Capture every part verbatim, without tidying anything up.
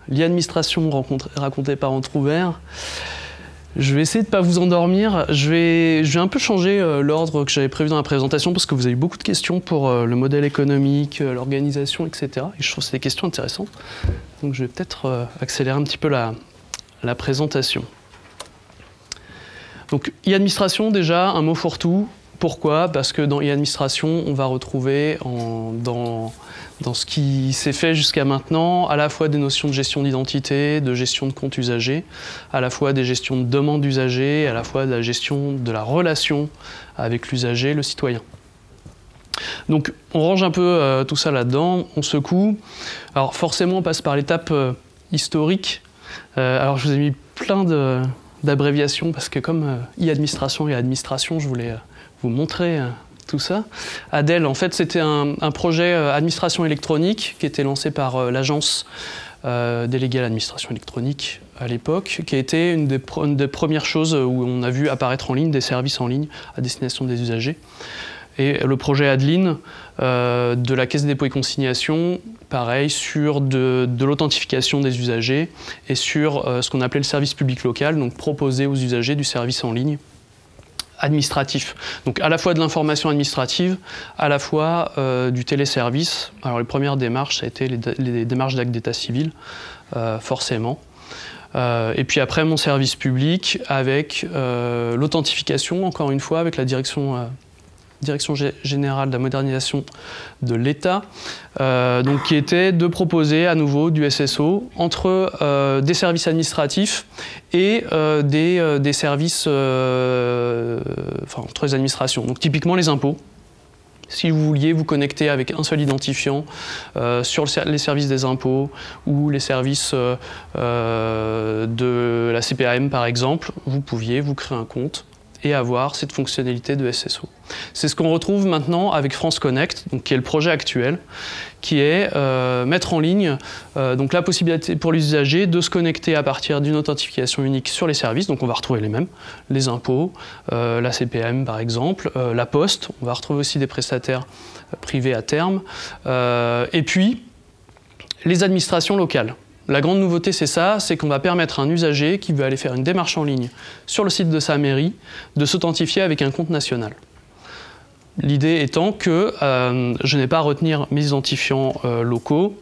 l'e-administration racontée par Entrouvert. Je vais essayer de ne pas vous endormir. Je vais, je vais un peu changer euh, l'ordre que j'avais prévu dans la présentation parce que vous avez eu beaucoup de questions pour euh, le modèle économique, euh, l'organisation, et cetera. Et je trouve que c'est des questions intéressantes. Donc je vais peut-être euh, accélérer un petit peu la, la présentation. Donc e-administration, déjà, un mot fourre-tout. Pourquoi? Parce que dans e-administration, on va retrouver en, dans, dans ce qui s'est fait jusqu'à maintenant, à la fois des notions de gestion d'identité, de gestion de compte usager, à la fois des gestions de demande d'usager, à la fois de la gestion de la relation avec l'usager, le citoyen. Donc on range un peu euh, tout ça là-dedans, on secoue. Alors forcément, on passe par l'étape euh, historique. Euh, alors je vous ai mis plein de, d'abréviations parce que comme euh, e-administration et administration, je voulais... Euh, vous montrer euh, tout ça. Adel, en fait, c'était un, un projet euh, administration électronique qui était lancé par euh, l'agence euh, déléguée à l'administration électronique à l'époque, qui a été une des, une des premières choses où on a vu apparaître en ligne des services en ligne à destination des usagers. Et le projet Adeline euh, de la Caisse des dépôts et consignations, pareil, sur de, de l'authentification des usagers et sur euh, ce qu'on appelait le service public local, donc proposer aux usagers du service en ligne administratif. Donc à la fois de l'information administrative, à la fois euh, du téléservice. Alors les premières démarches, ça a été les, les démarches d'acte d'état civil, euh, forcément. Euh, et puis après mon service public avec euh, l'authentification, encore une fois, avec la direction, euh, direction générale de la modernisation de l'État, euh, donc qui était de proposer à nouveau du S S O entre euh, des services administratifs et euh, des, euh, des services, euh, enfin entre les administrations. Donc typiquement les impôts. Si vous vouliez vous connecter avec un seul identifiant euh, sur le, les services des impôts ou les services euh, euh, de la C P A M par exemple, vous pouviez vous créer un compte et avoir cette fonctionnalité de S S O. C'est ce qu'on retrouve maintenant avec France Connect, donc, qui est le projet actuel, qui est euh, mettre en ligne euh, donc, la possibilité pour les usagers de se connecter à partir d'une authentification unique sur les services, donc on va retrouver les mêmes, les impôts, euh, la C P M par exemple, euh, la Poste, on va retrouver aussi des prestataires privés à terme, euh, et puis les administrations locales. La grande nouveauté, c'est ça, c'est qu'on va permettre à un usager qui veut aller faire une démarche en ligne sur le site de sa mairie de s'authentifier avec un compte national. L'idée étant que euh, je n'ai pas à retenir mes identifiants euh, locaux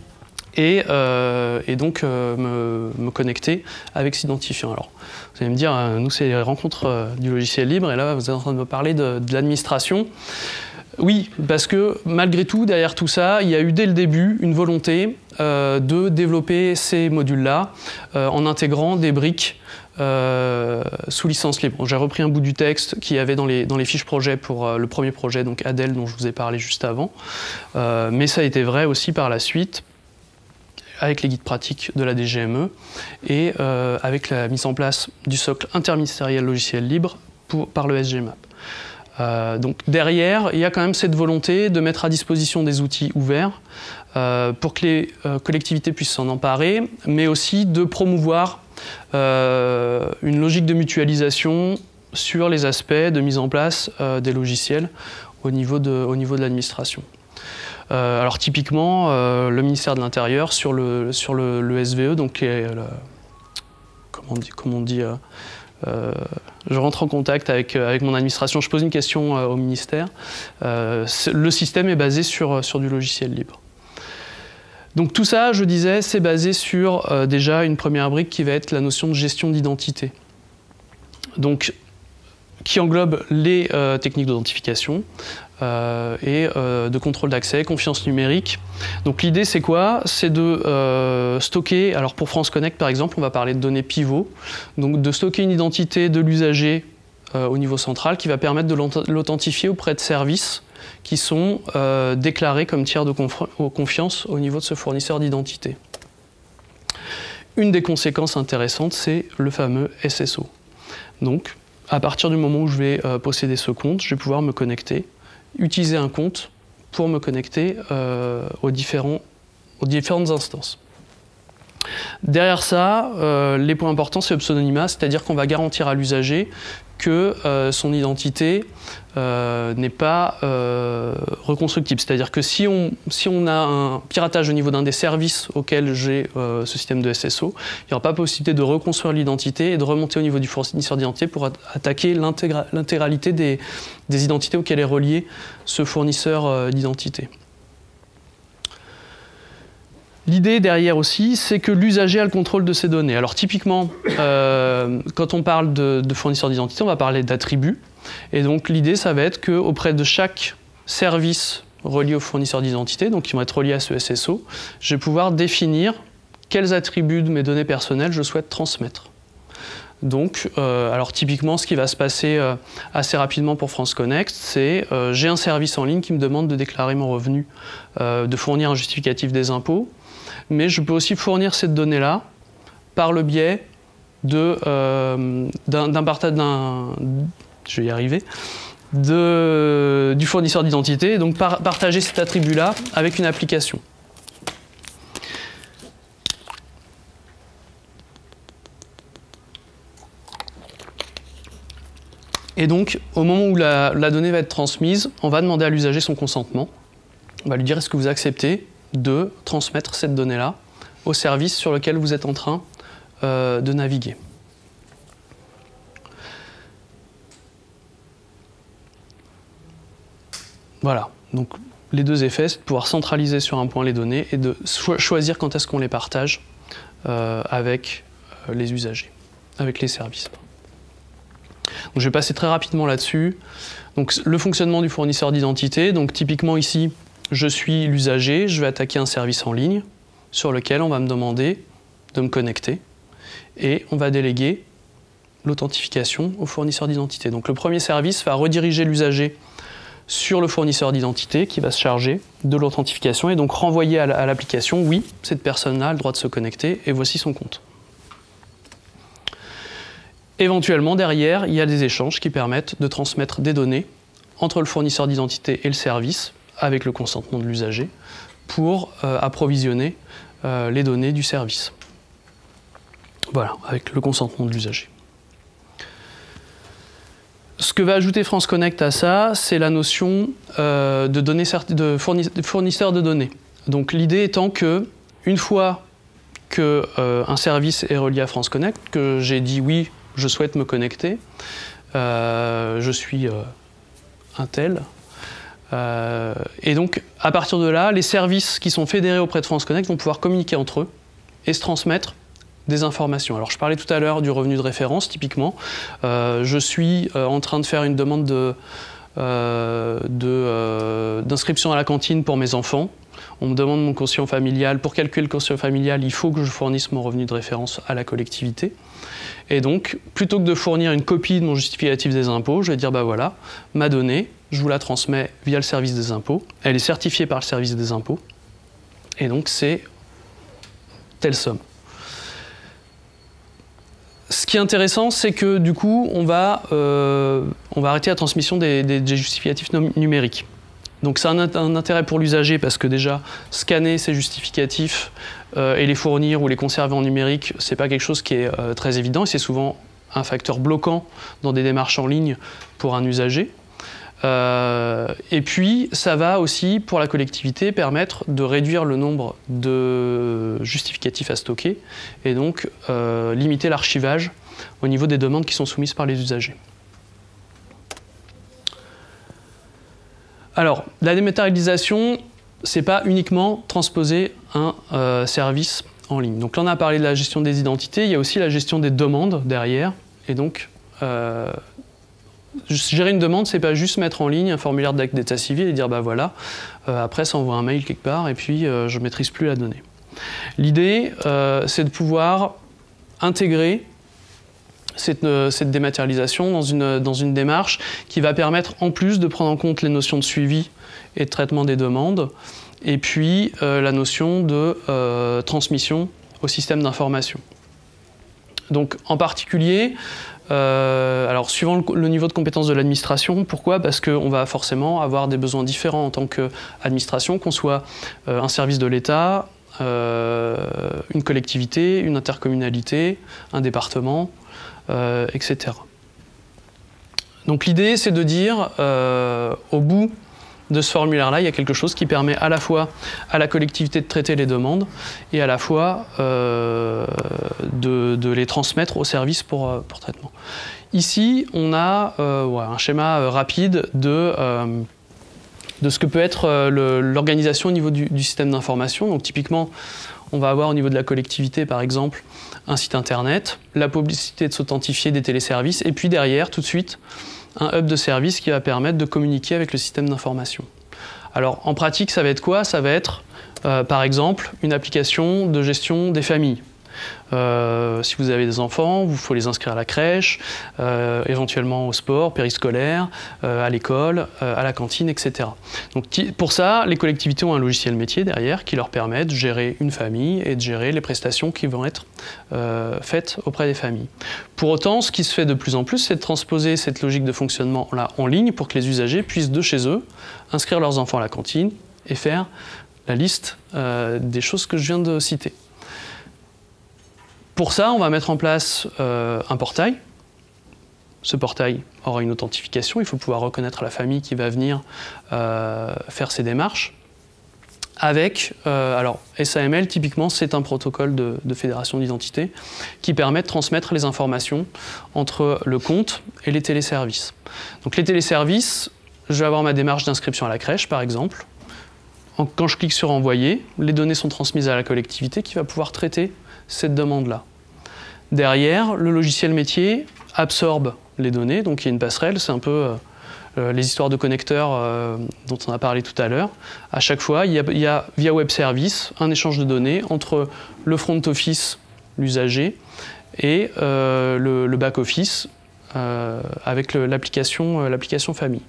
et, euh, et donc euh, me, me connecter avec cet identifiant. Alors, vous allez me dire, euh, nous c'est les rencontres euh, du logiciel libre et là vous êtes en train de me parler de, de l'administration. Oui, parce que malgré tout, derrière tout ça, il y a eu dès le début une volonté euh, de développer ces modules-là euh, en intégrant des briques euh, sous licence libre. J'ai repris un bout du texte qu'il y avait dans les, dans les fiches projet pour euh, le premier projet, donc Adel, dont je vous ai parlé juste avant. Euh, mais ça a été vrai aussi par la suite, avec les guides pratiques de la D G M E et euh, avec la mise en place du socle interministériel logiciel libre pour, par le S G M A P. Euh, donc derrière, il y a quand même cette volonté de mettre à disposition des outils ouverts euh, pour que les euh, collectivités puissent s'en emparer, mais aussi de promouvoir euh, une logique de mutualisation sur les aspects de mise en place euh, des logiciels au niveau de, au niveau de l'administration. Euh, alors typiquement, euh, le ministère de l'Intérieur sur le, sur le, le S V E, donc le, comment on dit, comment on dit euh, Euh, je rentre en contact avec, avec mon administration, je pose une question euh, au ministère. Euh, le système est basé sur, sur du logiciel libre. Donc tout ça, je disais, c'est basé sur euh, déjà une première brique qui va être la notion de gestion d'identité. Donc, qui englobe les euh, techniques d'identification euh, et euh, de contrôle d'accès, confiance numérique. Donc l'idée c'est quoi? C'est de euh, stocker, alors pour France Connect par exemple, on va parler de données pivots, donc de stocker une identité de l'usager euh, au niveau central qui va permettre de l'authentifier auprès de services qui sont euh, déclarés comme tiers de confiance au niveau de ce fournisseur d'identité. Une des conséquences intéressantes, c'est le fameux S S O. Donc, à partir du moment où je vais euh, posséder ce compte, je vais pouvoir me connecter, utiliser un compte pour me connecter euh, aux, différents, aux différentes instances. Derrière ça, euh, les points importants, c'est le pseudonymat, c'est-à-dire qu'on va garantir à l'usager que euh, son identité euh, n'est pas euh, reconstructible. C'est-à-dire que si on, si on a un piratage au niveau d'un des services auxquels j'ai euh, ce système de S S O, il n'y aura pas possibilité de reconstruire l'identité et de remonter au niveau du fournisseur d'identité pour attaquer l'intégralité des, des identités auxquelles est relié ce fournisseur euh, d'identité. L'idée derrière aussi, c'est que l'usager a le contrôle de ces données. Alors typiquement, euh, quand on parle de, de fournisseur d'identité, on va parler d'attributs. Et donc l'idée, ça va être qu'auprès de chaque service relié au fournisseur d'identité, donc qui vont être reliés à ce S S O, je vais pouvoir définir quels attributs de mes données personnelles je souhaite transmettre. Donc, euh, alors typiquement, ce qui va se passer euh, assez rapidement pour France Connect, c'est euh, j'ai un service en ligne qui me demande de déclarer mon revenu, euh, de fournir un justificatif des impôts, mais je peux aussi fournir cette donnée-là par le biais de euh, d'un partage d'un, je vais y arriver, de, du fournisseur d'identité, donc par, partager cet attribut-là avec une application. Et donc, au moment où la, la donnée va être transmise, on va demander à l'usager son consentement. On va lui dire, est-ce que vous acceptez de transmettre cette donnée-là au service sur lequel vous êtes en train euh, de naviguer. Voilà, donc les deux effets, c'est de pouvoir centraliser sur un point les données et de cho- choisir quand est-ce qu'on les partage euh, avec euh, les usagers, avec les services. Donc, je vais passer très rapidement là-dessus. Donc, le fonctionnement du fournisseur d'identité. Donc, typiquement ici, je suis l'usager, je vais attaquer un service en ligne sur lequel on va me demander de me connecter et on va déléguer l'authentification au fournisseur d'identité. Donc, le premier service va rediriger l'usager sur le fournisseur d'identité qui va se charger de l'authentification et donc renvoyer à l'application, oui, cette personne-là a le droit de se connecter et voici son compte. Éventuellement, derrière, il y a des échanges qui permettent de transmettre des données entre le fournisseur d'identité et le service, avec le consentement de l'usager, pour euh, approvisionner euh, les données du service. Voilà, avec le consentement de l'usager. Ce que va ajouter France Connect à ça, c'est la notion euh, de, données de fournisseur de données. Donc l'idée étant que, une fois qu'un euh, service est relié à France Connect, que j'ai dit oui, je souhaite me connecter, euh, je suis euh, un tel. Euh, et donc, à partir de là, les services qui sont fédérés auprès de France Connect vont pouvoir communiquer entre eux et se transmettre des informations. Alors, je parlais tout à l'heure du revenu de référence, typiquement. Euh, je suis euh, en train de faire une demande de, euh, de, euh, d'inscription à la cantine pour mes enfants. On me demande mon quotient familial. Pour calculer le quotient familial, il faut que je fournisse mon revenu de référence à la collectivité. Et donc, plutôt que de fournir une copie de mon justificatif des impôts, je vais dire, bah voilà, ma donnée, je vous la transmets via le service des impôts. Elle est certifiée par le service des impôts. Et donc, c'est telle somme. Ce qui est intéressant, c'est que du coup, on va, euh, on va arrêter la transmission des, des, des justificatifs numériques. Donc ça a un, un intérêt pour l'usager parce que déjà, scanner ces justificatifs euh, et les fournir ou les conserver en numérique, c'est pas quelque chose qui est euh, très évident et c'est souvent un facteur bloquant dans des démarches en ligne pour un usager. Euh, et puis, ça va aussi, pour la collectivité, permettre de réduire le nombre de justificatifs à stocker et donc euh, limiter l'archivage au niveau des demandes qui sont soumises par les usagers. Alors, la dématérialisation, c'est pas uniquement transposer un euh, service en ligne. Donc là, on a parlé de la gestion des identités, il y a aussi la gestion des demandes derrière. Et donc, euh, gérer une demande, c'est pas juste mettre en ligne un formulaire d'acte d'état civil et dire bah voilà, euh, après ça envoie un mail quelque part et puis euh, je maîtrise plus la donnée. L'idée, euh, c'est de pouvoir intégrer cette, euh, cette dématérialisation dans une, dans une démarche qui va permettre en plus de prendre en compte les notions de suivi et de traitement des demandes et puis euh, la notion de euh, transmission au système d'information. Donc en particulier, Euh, alors, suivant le, le niveau de compétence de l'administration, pourquoi? Parce qu'on va forcément avoir des besoins différents en tant qu'administration, qu'on soit euh, un service de l'État, euh, une collectivité, une intercommunalité, un département, euh, et cetera. Donc l'idée, c'est de dire, euh, au bout de ce formulaire-là, il y a quelque chose qui permet à la fois à la collectivité de traiter les demandes et à la fois euh, de, de les transmettre au service pour, pour traitement. Ici, on a euh, ouais, un schéma rapide de, euh, de ce que peut être l'organisation au niveau du, du système d'information. Donc typiquement, on va avoir au niveau de la collectivité, par exemple, un site internet, la possibilité de s'authentifier des téléservices, et puis derrière, tout de suite, un hub de service qui va permettre de communiquer avec le système d'information. Alors, en pratique, ça va être quoi? Ça va être, euh, par exemple, une application de gestion des familles. Euh, si vous avez des enfants, il faut les inscrire à la crèche, euh, éventuellement au sport, périscolaire, euh, à l'école, euh, à la cantine, et cetera. Donc, pour ça, les collectivités ont un logiciel métier derrière qui leur permet de gérer une famille et de gérer les prestations qui vont être euh, faites auprès des familles. Pour autant, ce qui se fait de plus en plus, c'est de transposer cette logique de fonctionnement là en ligne pour que les usagers puissent de chez eux inscrire leurs enfants à la cantine et faire la liste euh, des choses que je viens de citer. Pour ça, on va mettre en place euh, un portail. Ce portail aura une authentification. Il faut pouvoir reconnaître la famille qui va venir euh, faire ces démarches. Avec, euh, alors S A M L, typiquement, c'est un protocole de, de fédération d'identité qui permet de transmettre les informations entre le compte et les téléservices. Donc les téléservices, je vais avoir ma démarche d'inscription à la crèche, par exemple. En, quand je clique sur envoyer, les données sont transmises à la collectivité qui va pouvoir traiter cette demande-là. Derrière, le logiciel métier absorbe les données, donc il y a une passerelle, c'est un peu euh, les histoires de connecteurs euh, dont on a parlé tout à l'heure. À chaque fois, il y, a, il y a via web service un échange de données entre le front office, l'usager, et euh, le, le back office euh, avec l'application l'application famille.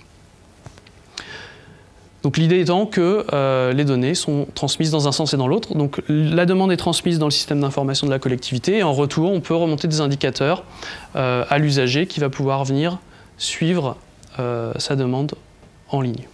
Donc l'idée étant que euh, les données sont transmises dans un sens et dans l'autre. Donc la demande est transmise dans le système d'information de la collectivité et en retour, on peut remonter des indicateurs euh, à l'usager qui va pouvoir venir suivre euh, sa demande en ligne.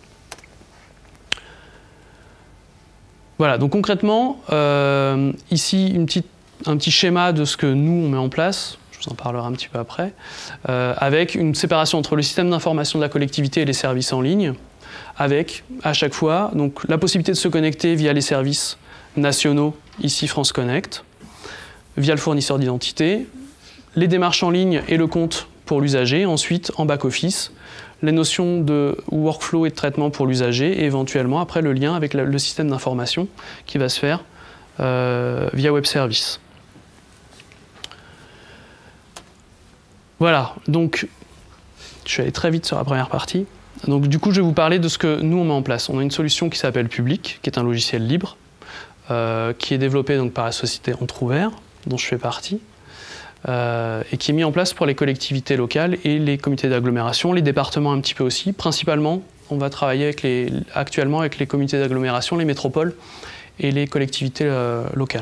Voilà, donc concrètement, euh, ici une petite, un petit schéma de ce que nous on met en place. Je vous en parlerai un petit peu après, euh, avec une séparation entre le système d'information de la collectivité et les services en ligne, avec à chaque fois donc, la possibilité de se connecter via les services nationaux, ici France Connect, via le fournisseur d'identité, les démarches en ligne et le compte pour l'usager, ensuite en back-office, les notions de workflow et de traitement pour l'usager, et éventuellement après le lien avec le système d'information qui va se faire euh, via web service. Voilà, donc je suis allé très vite sur la première partie. Donc du coup, je vais vous parler de ce que nous on met en place. On a une solution qui s'appelle Public, qui est un logiciel libre, euh, qui est développé donc, par la société Entrouvert, dont je fais partie, euh, et qui est mis en place pour les collectivités locales et les comités d'agglomération, les départements un petit peu aussi. Principalement, on va travailler avec les, actuellement avec les comités d'agglomération, les métropoles et les collectivités euh, locales.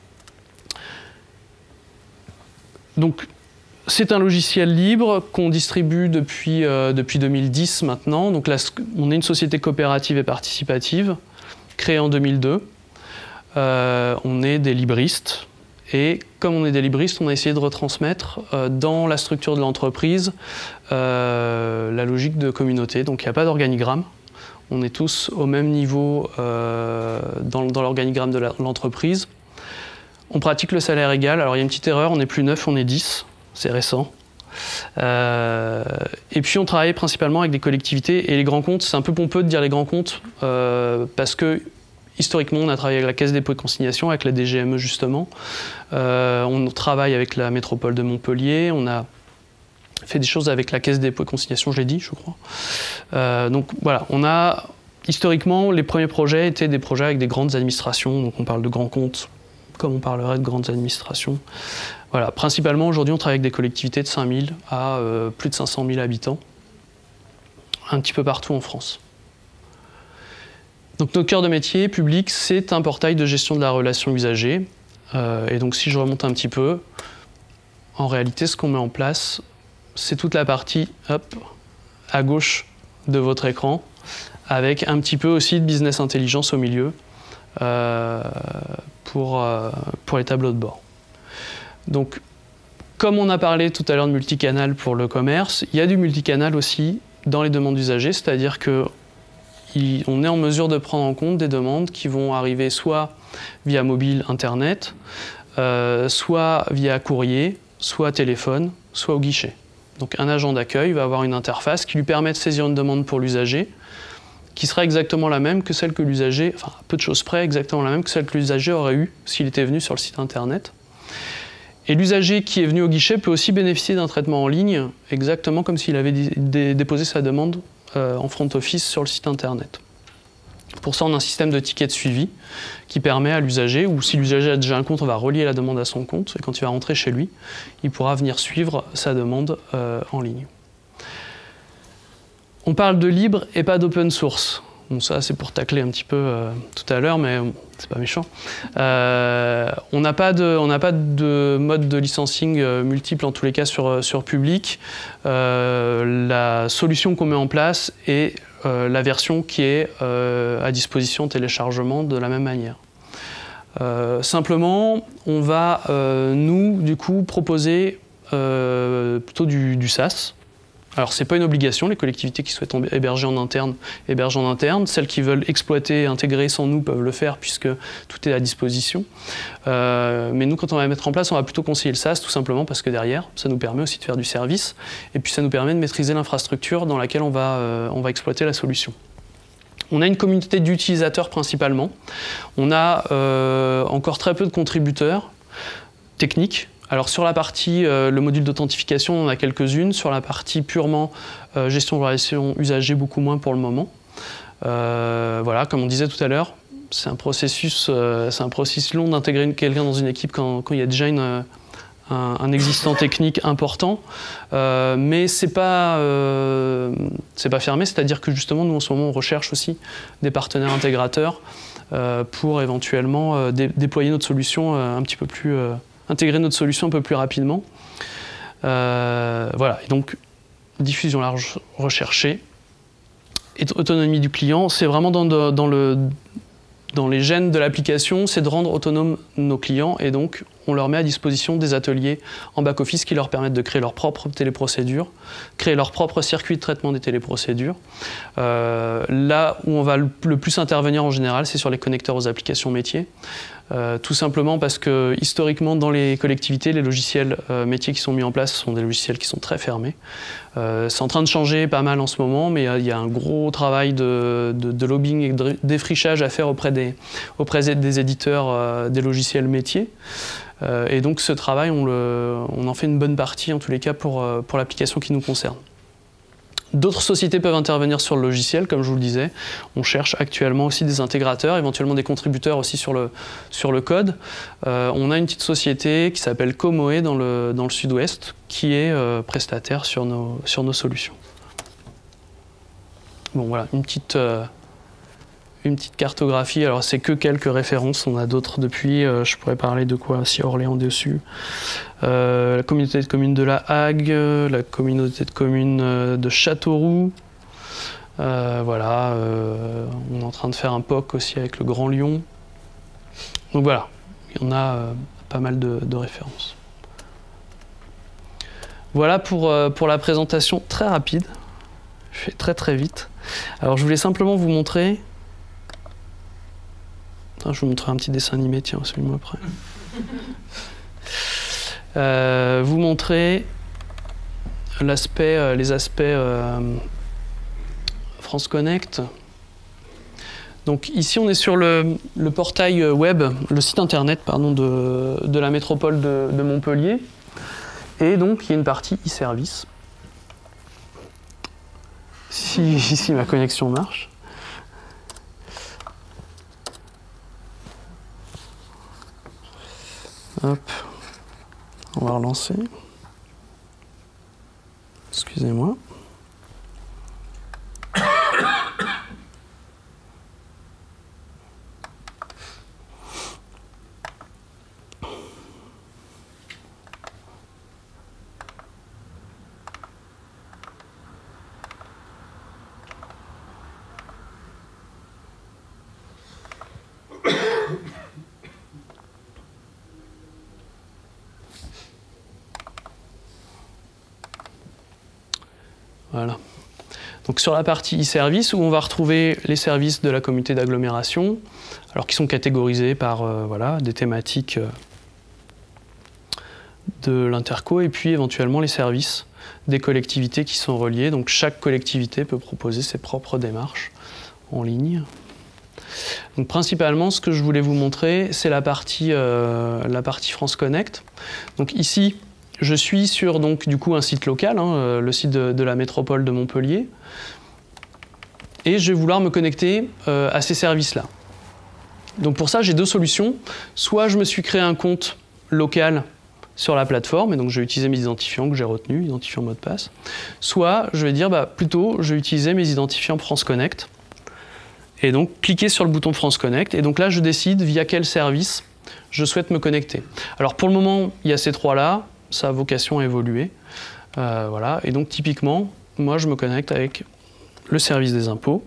Donc, c'est un logiciel libre qu'on distribue depuis, euh, depuis deux mille dix maintenant. Donc là, on est une société coopérative et participative, créée en deux mille deux. Euh, on est des libristes. Et comme on est des libristes, on a essayé de retransmettre euh, dans la structure de l'entreprise euh, la logique de communauté. Donc il n'y a pas d'organigramme. On est tous au même niveau euh, dans, dans l'organigramme de l'entreprise. On pratique le salaire égal. Alors il y a une petite erreur, on n'est plus neuf, on est dix. C'est récent. Euh, et puis on travaille principalement avec des collectivités et les grands comptes. C'est un peu pompeux de dire les grands comptes euh, parce que historiquement on a travaillé avec la Caisse des dépôts et consignations, avec la D G M E justement. Euh, on travaille avec la métropole de Montpellier. On a fait des choses avec la Caisse des dépôts et consignations, je l'ai dit, je crois. Euh, donc voilà, on a historiquement les premiers projets étaient des projets avec des grandes administrations. Donc on parle de grands comptes, comme on parlerait de grandes administrations. Voilà, principalement aujourd'hui on travaille avec des collectivités de cinq mille à euh, plus de cinq cent mille habitants, un petit peu partout en France. Donc notre cœur de métier Public, c'est un portail de gestion de la relation usager. Euh, et donc si je remonte un petit peu, en réalité ce qu'on met en place, c'est toute la partie hop, à gauche de votre écran, avec un petit peu aussi de business intelligence au milieu euh, pour, euh, pour les tableaux de bord. Donc, Comme on a parlé tout à l'heure de multicanal pour le commerce, il y a du multicanal aussi dans les demandes d'usagers, c'est-à-dire qu'on est en mesure de prendre en compte des demandes qui vont arriver soit via mobile, internet, euh, soit via courrier, soit téléphone, soit au guichet. Donc un agent d'accueil va avoir une interface qui lui permet de saisir une demande pour l'usager, qui sera exactement la même que celle que l'usager, enfin à peu de choses près, exactement la même que celle que l'usager aurait eue s'il était venu sur le site internet. Et l'usager qui est venu au guichet peut aussi bénéficier d'un traitement en ligne, exactement comme s'il avait dé déposé sa demande euh, en front office sur le site internet. Pour ça, on a un système de tickets de suivi qui permet à l'usager, ou si l'usager a déjà un compte, on va relier la demande à son compte, et quand il va rentrer chez lui, il pourra venir suivre sa demande euh, en ligne. On parle de libre et pas d'open source. Bon, ça, c'est pour tacler un petit peu euh, tout à l'heure, mais bon, c'est pas méchant. Euh, on n'a pas de, on n'a pas de mode de licensing euh, multiple, en tous les cas, sur, sur public. Euh, la solution qu'on met en place est euh, la version qui est euh, à disposition en téléchargement de la même manière. Euh, simplement, on va, euh, nous, du coup, proposer euh, plutôt du, du SaaS. Alors, ce n'est pas une obligation, les collectivités qui souhaitent héberger en interne, hébergent en interne. Celles qui veulent exploiter, intégrer sans nous peuvent le faire puisque tout est à disposition. Euh, mais nous, quand on va mettre en place, on va plutôt conseiller le SaaS, tout simplement parce que derrière, ça nous permet aussi de faire du service. Et puis, ça nous permet de maîtriser l'infrastructure dans laquelle on va, euh, on va exploiter la solution. On a une communauté d'utilisateurs principalement. On a euh, encore très peu de contributeurs techniques. Alors sur la partie, euh, le module d'authentification, on en a quelques-unes. Sur la partie purement euh, gestion de relations usagers, beaucoup moins pour le moment. Euh, voilà, comme on disait tout à l'heure, c'est un processus, euh, c'est un processus long d'intégrer quelqu'un dans une équipe quand, quand il y a déjà une, un, un existant technique important. Euh, mais c'est pas, euh, c'est pas fermé, c'est-à-dire que justement, nous en ce moment, on recherche aussi des partenaires intégrateurs euh, pour éventuellement euh, dé déployer notre solution euh, un petit peu plus... Euh, intégrer notre solution un peu plus rapidement. Euh, voilà, et donc diffusion large recherchée. Et autonomie du client, c'est vraiment dans, de, dans, le, dans les gènes de l'application, c'est de rendre autonomes nos clients, et donc on leur met à disposition des ateliers en back-office qui leur permettent de créer leurs propres téléprocédures, créer leur propre circuit de traitement des téléprocédures. Euh, là où on va le, le plus intervenir en général, c'est sur les connecteurs aux applications métiers. Euh, tout simplement parce que historiquement dans les collectivités, les logiciels euh, métiers qui sont mis en place sont des logiciels qui sont très fermés. Euh, c'est en train de changer pas mal en ce moment, mais il y, y a un gros travail de, de, de lobbying et de défrichage à faire auprès des, auprès des éditeurs euh, des logiciels métiers. Euh, et donc ce travail, on, le, on en fait une bonne partie en tous les cas pour, pour l'application qui nous concerne. D'autres sociétés peuvent intervenir sur le logiciel, comme je vous le disais. On cherche actuellement aussi des intégrateurs, éventuellement des contributeurs aussi sur le, sur le code. Euh, on a une petite société qui s'appelle Comoe dans le, dans le sud-ouest, qui est euh, prestataire sur nos, sur nos solutions. Bon voilà, une petite, euh, une petite cartographie. Alors c'est que quelques références, on a d'autres depuis. Euh, je pourrais parler de quoi si Orléans dessus. Euh, la communauté de communes de la Hague, la communauté de communes de Châteauroux. Euh, voilà, euh, on est en train de faire un P O C aussi avec le Grand Lyon. Donc voilà, il y en a euh, pas mal de, de références. Voilà pour, euh, pour la présentation très rapide. Je fais très très vite. Alors je voulais simplement vous montrer... Attends, je vais vous montrer un petit dessin animé, tiens, celui-moi après. Euh, vous montrer l'aspect, euh, les aspects euh, France Connect. Donc ici on est sur le, le portail web, le site internet pardon, de, de la métropole de, de Montpellier. Et donc il y a une partie e-service. Si, si ma connexion marche. Hop. On va relancer. Excusez-moi. Voilà. Donc sur la partie e-service, où on va retrouver les services de la communauté d'agglomération, alors qui sont catégorisés par euh, voilà, des thématiques euh, de l'interco, et puis éventuellement les services des collectivités qui sont reliés. Donc chaque collectivité peut proposer ses propres démarches en ligne. Donc principalement, ce que je voulais vous montrer, c'est la partie, euh, la partie France Connect. Donc ici, je suis sur donc, du coup, un site local, hein, le site de, de la métropole de Montpellier. Et je vais vouloir me connecter euh, à ces services-là. Donc pour ça, j'ai deux solutions. Soit je me suis créé un compte local sur la plateforme, et donc je vais utiliser mes identifiants que j'ai retenus, identifiants mot de passe. Soit je vais dire, bah, plutôt, je vais utiliser mes identifiants France Connect. Et donc, cliquer sur le bouton France Connect. Et donc là, je décide via quel service je souhaite me connecter. Alors pour le moment, il y a ces trois-là. Ça a vocation à évoluer. Euh, voilà. Et donc typiquement, moi, je me connecte avec le service des impôts.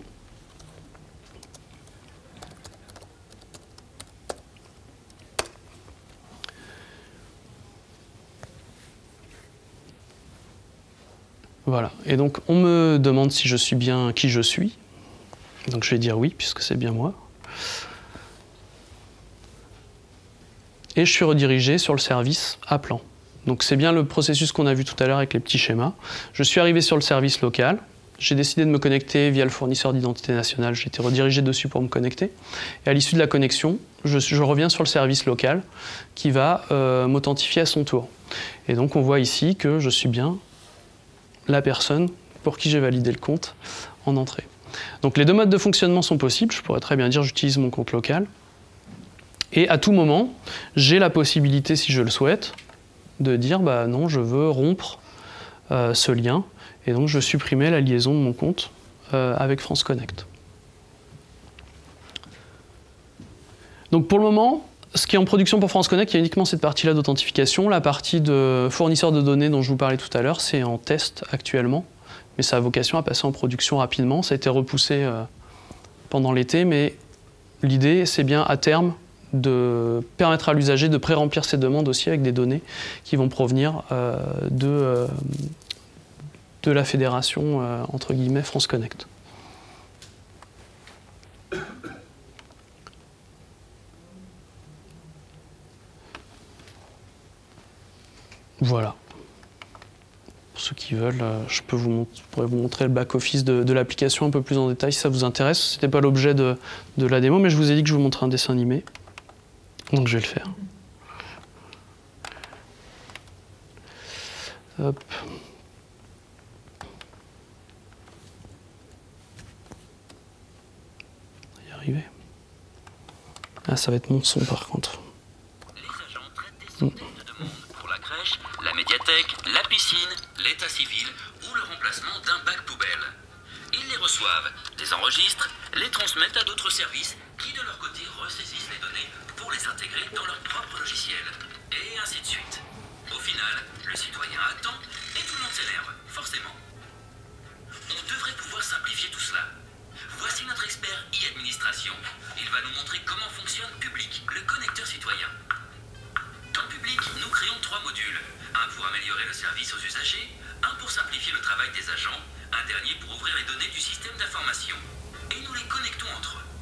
Voilà. Et donc, on me demande si je suis bien qui je suis. Donc je vais dire oui, puisque c'est bien moi. Et je suis redirigé sur le service appelant. Donc c'est bien le processus qu'on a vu tout à l'heure avec les petits schémas. Je suis arrivé sur le service local. J'ai décidé de me connecter via le fournisseur d'identité nationale. J'ai été redirigé dessus pour me connecter. Et à l'issue de la connexion, je, je reviens sur le service local qui va euh, m'authentifier à son tour. Et donc on voit ici que je suis bien la personne pour qui j'ai validé le compte en entrée. Donc les deux modes de fonctionnement sont possibles. Je pourrais très bien dire j'utilise mon compte local. Et à tout moment, j'ai la possibilité, si je le souhaite, de dire bah non, je veux rompre euh, ce lien. Et donc je supprimais la liaison de mon compte euh, avec France Connect. Donc pour le moment, ce qui est en production pour France Connect, il y a uniquement cette partie-là d'authentification. La partie de fournisseur de données dont je vous parlais tout à l'heure, c'est en test actuellement. Mais ça a vocation à passer en production rapidement. Ça a été repoussé euh, pendant l'été, mais l'idée, c'est bien à terme de permettre à l'usager de pré-remplir ses demandes aussi avec des données qui vont provenir euh, de, euh, de la fédération, euh, entre guillemets, France Connect. Voilà. Pour ceux qui veulent, euh, je, peux vous je pourrais vous montrer le back-office de, de l'application un peu plus en détail si ça vous intéresse. Ce n'était pas l'objet de, de la démo, mais je vous ai dit que je vous montrerai un dessin animé. Donc je vais le faire. Hop. On va y arriver. Ah, ça va être mon son par contre. Les agents traitent des centaines de demandes pour la crèche, la médiathèque, la piscine, l'état civil ou le remplacement d'un bac poubelle. Ils les reçoivent, les enregistrent, les transmettent à d'autres services qui de leur côté ressaisissent les données pour les intégrer dans leur propre logiciel. Et ainsi de suite. Au final, le citoyen attend et tout le monde s'énerve, forcément. On devrait pouvoir simplifier tout cela. Voici notre expert e-administration. Il va nous montrer comment fonctionne Public, le connecteur citoyen. Dans Public, nous créons trois modules. Un pour améliorer le service aux usagers, un pour simplifier le travail des agents, un dernier pour ouvrir les données du système d'information. Et nous les connectons entre eux.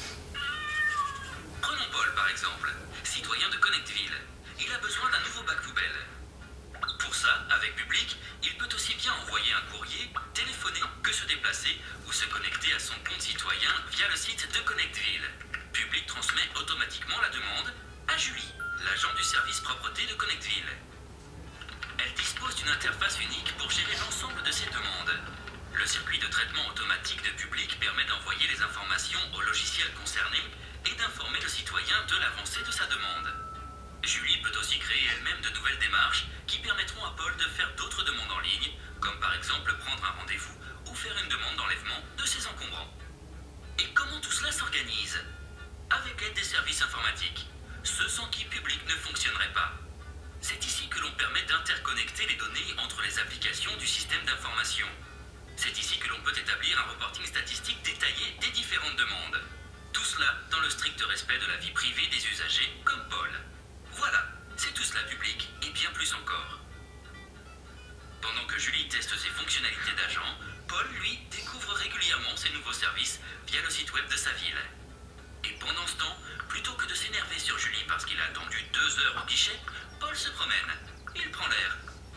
Prenons Paul par exemple, citoyen de Connectville. Il a besoin d'un nouveau bac poubelle. Pour ça, avec Public, il peut aussi bien envoyer un courrier, téléphoner que se déplacer ou se connecter à son compte citoyen via le site de Connectville. Public transmet automatiquement la demande à Julie, l'agent du service propreté de Connectville. Elle dispose d'une interface unique pour gérer l'ensemble de ses demandes. Le circuit de traitement automatique de Public permet d'envoyer les informations au logiciel concerné et d'informer le citoyen de l'avancée de sa demande. Julie peut aussi créer elle-même de nouvelles démarches qui permettront à Paul de faire d'autres demandes en ligne, comme par exemple prendre un rendez-vous ou faire une demande d'enlèvement de ses encombrants. Et comment tout cela s'organise? Avec l'aide des services informatiques, ceux sans qui Public ne fonctionnerait pas. C'est ici que l'on permet d'interconnecter les données entre les applications du système d'information. C'est ici que l'on peut établir un reporting statistique détaillé des différentes demandes. Tout cela dans le strict respect de la vie privée des usagers comme Paul. Voilà, c'est tout cela Public et bien plus encore. Pendant que Julie teste ses fonctionnalités d'agent, Paul, lui, découvre régulièrement ses nouveaux services via le site web de sa ville. Et pendant ce temps, plutôt que de s'énerver sur Julie parce qu'il a attendu deux heures au guichet, Paul se promène. Il prend l'air.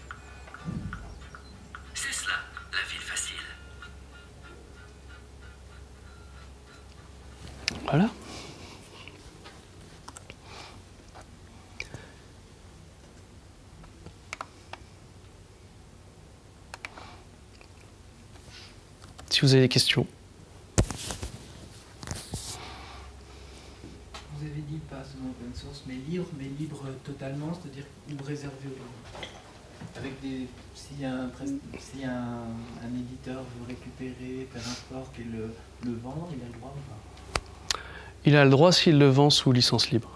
C'est cela, la ville facile. Voilà. Si vous avez des questions. Vous avez dit pas seulement open source, mais libre, mais libre totalement, c'est-à-dire ou réservé aux gens. Avec des, si un, si un, un éditeur veut récupérer, faire un fork et le, le vendre, il a le droit ou pas? Il a le droit s'il le vend sous licence libre.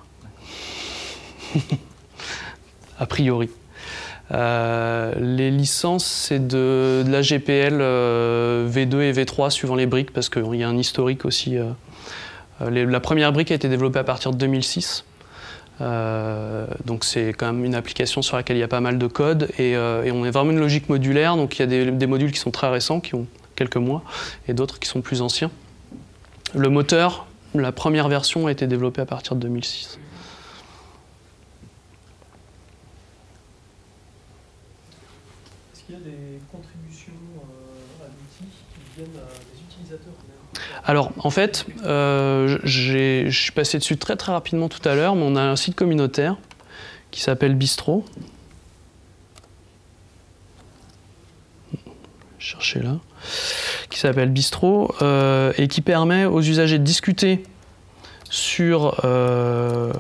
A priori. Euh, les licences, c'est de, de la G P L euh, V deux et V trois suivant les briques, parce qu'il y a un historique aussi. Euh, les, la première brique a été développée à partir de deux mille six. Euh, donc c'est quand même une application sur laquelle il y a pas mal de code. Et, euh, et on est vraiment une logique modulaire, donc il y a des, des modules qui sont très récents, qui ont quelques mois, et d'autres qui sont plus anciens. Le moteur, la première version a été développée à partir de deux mille six. Il y a des contributions euh, à l'outil qui viennent à des utilisateurs. Alors, en fait, euh, je suis passé dessus très très rapidement tout à l'heure, mais on a un site communautaire qui s'appelle Bistro. Cherchez là. Qui s'appelle Bistro euh, et qui permet aux usagers de discuter sur, euh,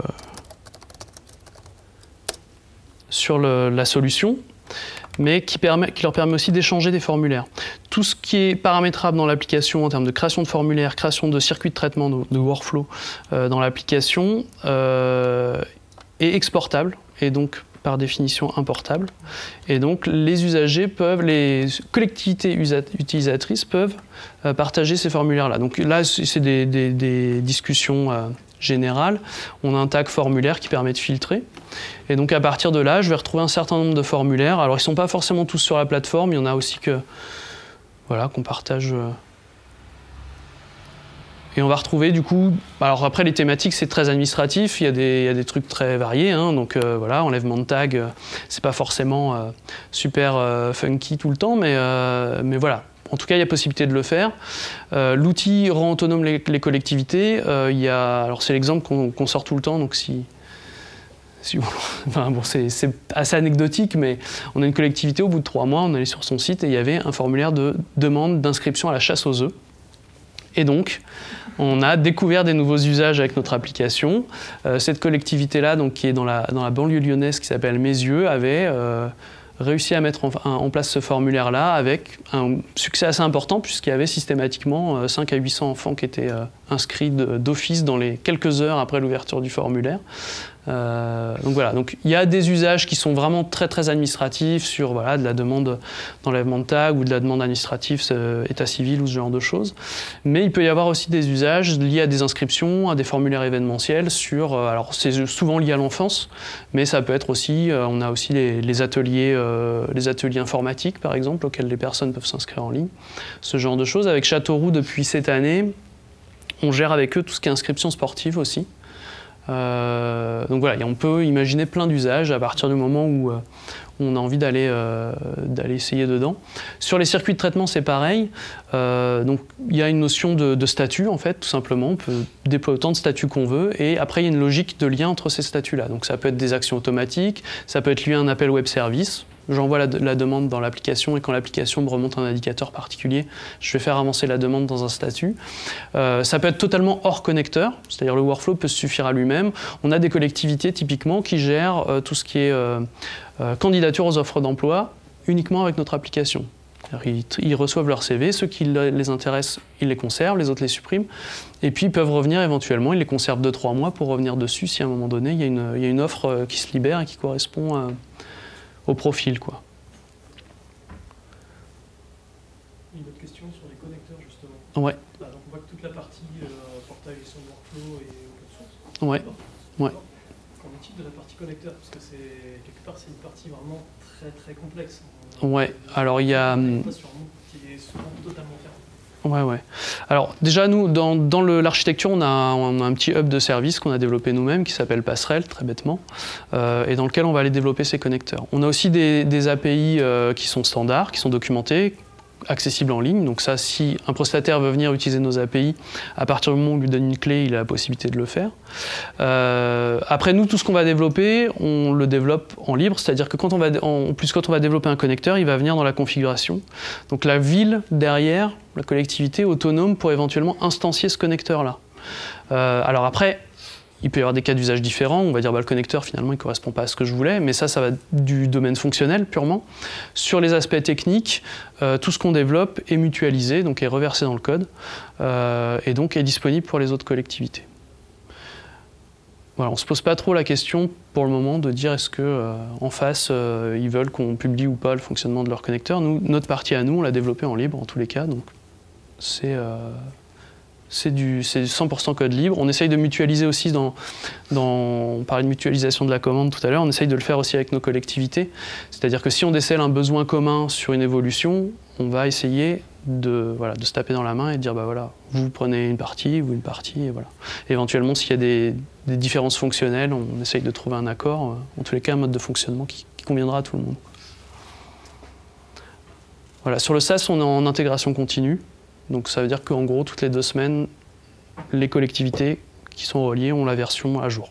sur le, la solution, mais qui, permet, qui leur permet aussi d'échanger des formulaires. Tout ce qui est paramétrable dans l'application en termes de création de formulaires, création de circuits de traitement, de, de workflow euh, dans l'application euh, est exportable et donc par définition importable. Et donc les usagers peuvent, les collectivités utilisatrices peuvent euh, partager ces formulaires-là. Donc là, c'est des, des, des discussions euh, générales. On a un tag formulaire qui permet de filtrer. Et donc à partir de là, je vais retrouver un certain nombre de formulaires. Alors ils ne sont pas forcément tous sur la plateforme, il y en a aussi que voilà, qu'on partage. Et on va retrouver du coup, alors après les thématiques c'est très administratif, il y a des, il y a des trucs très variés, hein, donc euh, voilà, enlèvement de tag, euh, c'est pas forcément euh, super euh, funky tout le temps, mais, euh, mais voilà. En tout cas, il y a possibilité de le faire. Euh, L'outil rend autonome les, les collectivités. Euh, il y a, alors c'est l'exemple qu'on qu'on sort tout le temps, donc si... si enfin, bon, c'est assez anecdotique, mais on a une collectivité, au bout de trois mois, on allait sur son site et il y avait un formulaire de demande d'inscription à la chasse aux œufs. Et donc, on a découvert des nouveaux usages avec notre application. Euh, cette collectivité-là, donc, qui est dans la, dans la banlieue lyonnaise, qui s'appelle Mézieux, avait euh, réussi à mettre en, en place ce formulaire-là avec un succès assez important, puisqu'il y avait systématiquement euh, cinq à huit cents enfants qui étaient euh, inscrits d'office dans les quelques heures après l'ouverture du formulaire. Euh, donc voilà, donc il y a des usages qui sont vraiment très très administratifs sur voilà, de la demande d'enlèvement de tag ou de la demande administrative euh, état civil ou ce genre de choses, mais il peut y avoir aussi des usages liés à des inscriptions, à des formulaires événementiels sur, euh, alors c'est souvent lié à l'enfance, mais ça peut être aussi, euh, on a aussi les, les ateliers euh, les ateliers informatiques par exemple auxquels les personnes peuvent s'inscrire en ligne, ce genre de choses. Avec Châteauroux depuis cette année, on gère avec eux tout ce qui est inscription sportive aussi. Euh, donc voilà, on peut imaginer plein d'usages à partir du moment où, euh, où on a envie d'aller euh, d'aller essayer dedans. Sur les circuits de traitement, c'est pareil. Euh, donc il y a une notion de, de statut en fait, tout simplement. On peut déployer autant de statuts qu'on veut, et après il y a une logique de lien entre ces statuts-là. Donc ça peut être des actions automatiques, ça peut être lié à un appel web service. J'envoie la, la demande dans l'application et quand l'application me remonte un indicateur particulier, je vais faire avancer la demande dans un statut. Euh, ça peut être totalement hors connecteur, c'est-à-dire le workflow peut se suffire à lui-même. On a des collectivités typiquement qui gèrent euh, tout ce qui est euh, euh, candidature aux offres d'emploi uniquement avec notre application. Ils, ils reçoivent leur C V, ceux qui les intéressent, ils les conservent, les autres les suppriment. Et puis ils peuvent revenir éventuellement, ils les conservent deux trois mois pour revenir dessus si à un moment donné il y a une, il y a une offre qui se libère et qui correspond à au profil, quoi. Une autre question sur les connecteurs, justement. Ouais. Ah, donc on voit que toute la partie euh, portail son workflow et open source. Ouais. Ouais. Comment problématique de la partie connecteur, parce que c'est quelque part c'est une partie vraiment très très complexe. Ouais, alors il y a... qui est souvent totalement fermé. Ouais, ouais. Alors déjà, nous, dans, dans l'architecture, on, on a un petit hub de service qu'on a développé nous-mêmes qui s'appelle Passerelle, très bêtement, euh, et dans lequel on va aller développer ces connecteurs. On a aussi des, des A P I euh, qui sont standards, qui sont documentés, accessibles en ligne. Donc ça, si un prestataire veut venir utiliser nos A P I, à partir du moment où on lui donne une clé, il a la possibilité de le faire. Euh, après, nous, tout ce qu'on va développer, on le développe en libre, c'est-à-dire que quand on va, en plus, quand on va développer un connecteur, il va venir dans la configuration. Donc la ville derrière, la collectivité autonome pour éventuellement instancier ce connecteur-là. Euh, alors après, il peut y avoir des cas d'usage différents. On va dire bah, le connecteur, finalement, il ne correspond pas à ce que je voulais, mais ça, ça va du domaine fonctionnel purement. Sur les aspects techniques, euh, tout ce qu'on développe est mutualisé, donc est reversé dans le code, euh, et donc est disponible pour les autres collectivités. Voilà, on ne se pose pas trop la question pour le moment de dire est-ce qu'en euh, face, euh, ils veulent qu'on publie ou pas le fonctionnement de leur connecteur. Nous, notre partie à nous, on l'a développée en libre en tous les cas, donc c'est... Euh, C'est du, du cent pour cent code libre. On essaye de mutualiser aussi, dans, dans, on parlait de mutualisation de la commande tout à l'heure, on essaye de le faire aussi avec nos collectivités. C'est-à-dire que si on décèle un besoin commun sur une évolution, on va essayer de, voilà, de se taper dans la main et de dire bah voilà, vous prenez une partie, vous une partie, et voilà. Et éventuellement, s'il y a des, des différences fonctionnelles, on essaye de trouver un accord, en tous les cas un mode de fonctionnement qui, qui conviendra à tout le monde. Voilà, sur le SaaS, on est en intégration continue. Donc ça veut dire qu'en gros, toutes les deux semaines, les collectivités qui sont reliées ont la version à jour.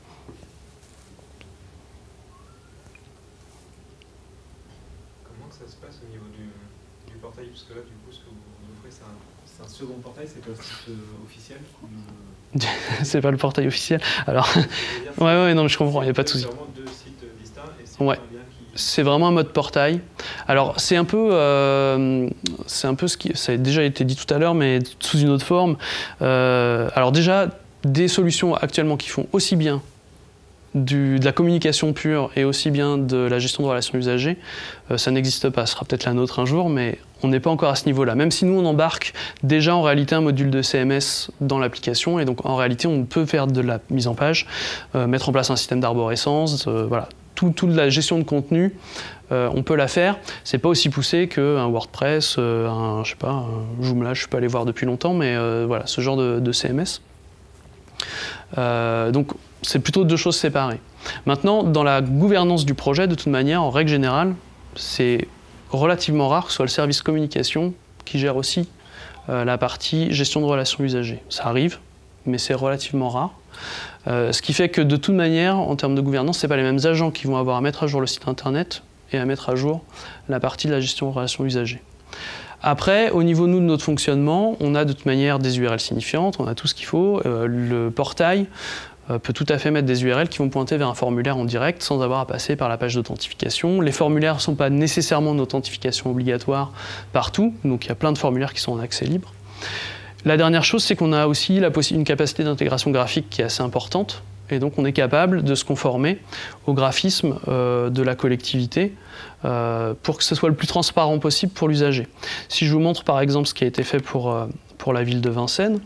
Comment que ça se passe au niveau du, du portail? Parce que là, du coup, ce que vous offrez, c'est un, un second portail, c'est pas le site euh, officiel ou... C'est pas le portail officiel. Alors, ouais, ouais, non, je comprends, il n'y a pas de souci. C'est vraiment deux sites distincts et c'est ouais. C'est vraiment un mode portail. Alors c'est un peu, euh, c'est un peu ce qui, ça a déjà été dit tout à l'heure, mais sous une autre forme. Euh, alors déjà, des solutions actuellement qui font aussi bien du, de la communication pure et aussi bien de la gestion de relations usagers, euh, ça n'existe pas. Ce sera peut-être la nôtre un jour, mais on n'est pas encore à ce niveau-là. Même si nous on embarque déjà en réalité un module de C M S dans l'application, et donc en réalité on peut faire de la mise en page, euh, mettre en place un système d'arborescence, euh, voilà. Toute tout la gestion de contenu, euh, on peut la faire. C'est pas aussi poussé qu'un WordPress, euh, un, je sais pas, un Joomla, je suis pas allé voir depuis longtemps, mais euh, voilà, ce genre de, de C M S. Euh, donc, c'est plutôt deux choses séparées. Maintenant, dans la gouvernance du projet, de toute manière, en règle générale, c'est relativement rare que ce soit le service communication qui gère aussi euh, la partie gestion de relations usagers. Ça arrive, mais c'est relativement rare. Euh, ce qui fait que de toute manière, en termes de gouvernance, ce n'est pas les mêmes agents qui vont avoir à mettre à jour le site internet et à mettre à jour la partie de la gestion de relations usagers. Après, au niveau nous, de notre fonctionnement, on a de toute manière des U R L signifiantes, on a tout ce qu'il faut. Euh, le portail euh, peut tout à fait mettre des U R L qui vont pointer vers un formulaire en direct sans avoir à passer par la page d'authentification. Les formulaires ne sont pas nécessairement d'authentification obligatoire partout, donc il y a plein de formulaires qui sont en accès libre. La dernière chose, c'est qu'on a aussi la une capacité d'intégration graphique qui est assez importante, et donc on est capable de se conformer au graphisme euh, de la collectivité euh, pour que ce soit le plus transparent possible pour l'usager. Si je vous montre par exemple ce qui a été fait pour, euh, pour la ville de Vincennes,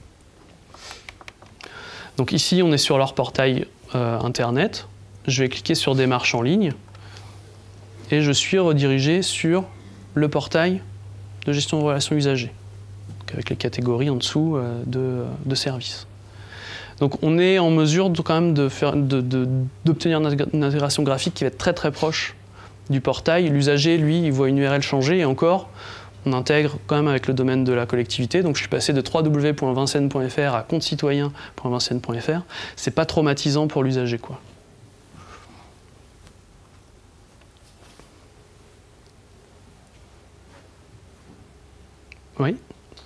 donc ici on est sur leur portail euh, internet, je vais cliquer sur démarche en ligne, et je suis redirigé sur le portail de gestion de relations usagers, avec les catégories en dessous euh, de, de services. Donc on est en mesure de, quand même de faire, de, de, d'obtenir une intégration graphique qui va être très très proche du portail. L'usager, lui, il voit une U R L changer, et encore, on intègre quand même avec le domaine de la collectivité. Donc je suis passé de w w w point vincennes point f r à compte citoyen point vincennes point f r. C'est pas traumatisant pour l'usager, quoi. Oui.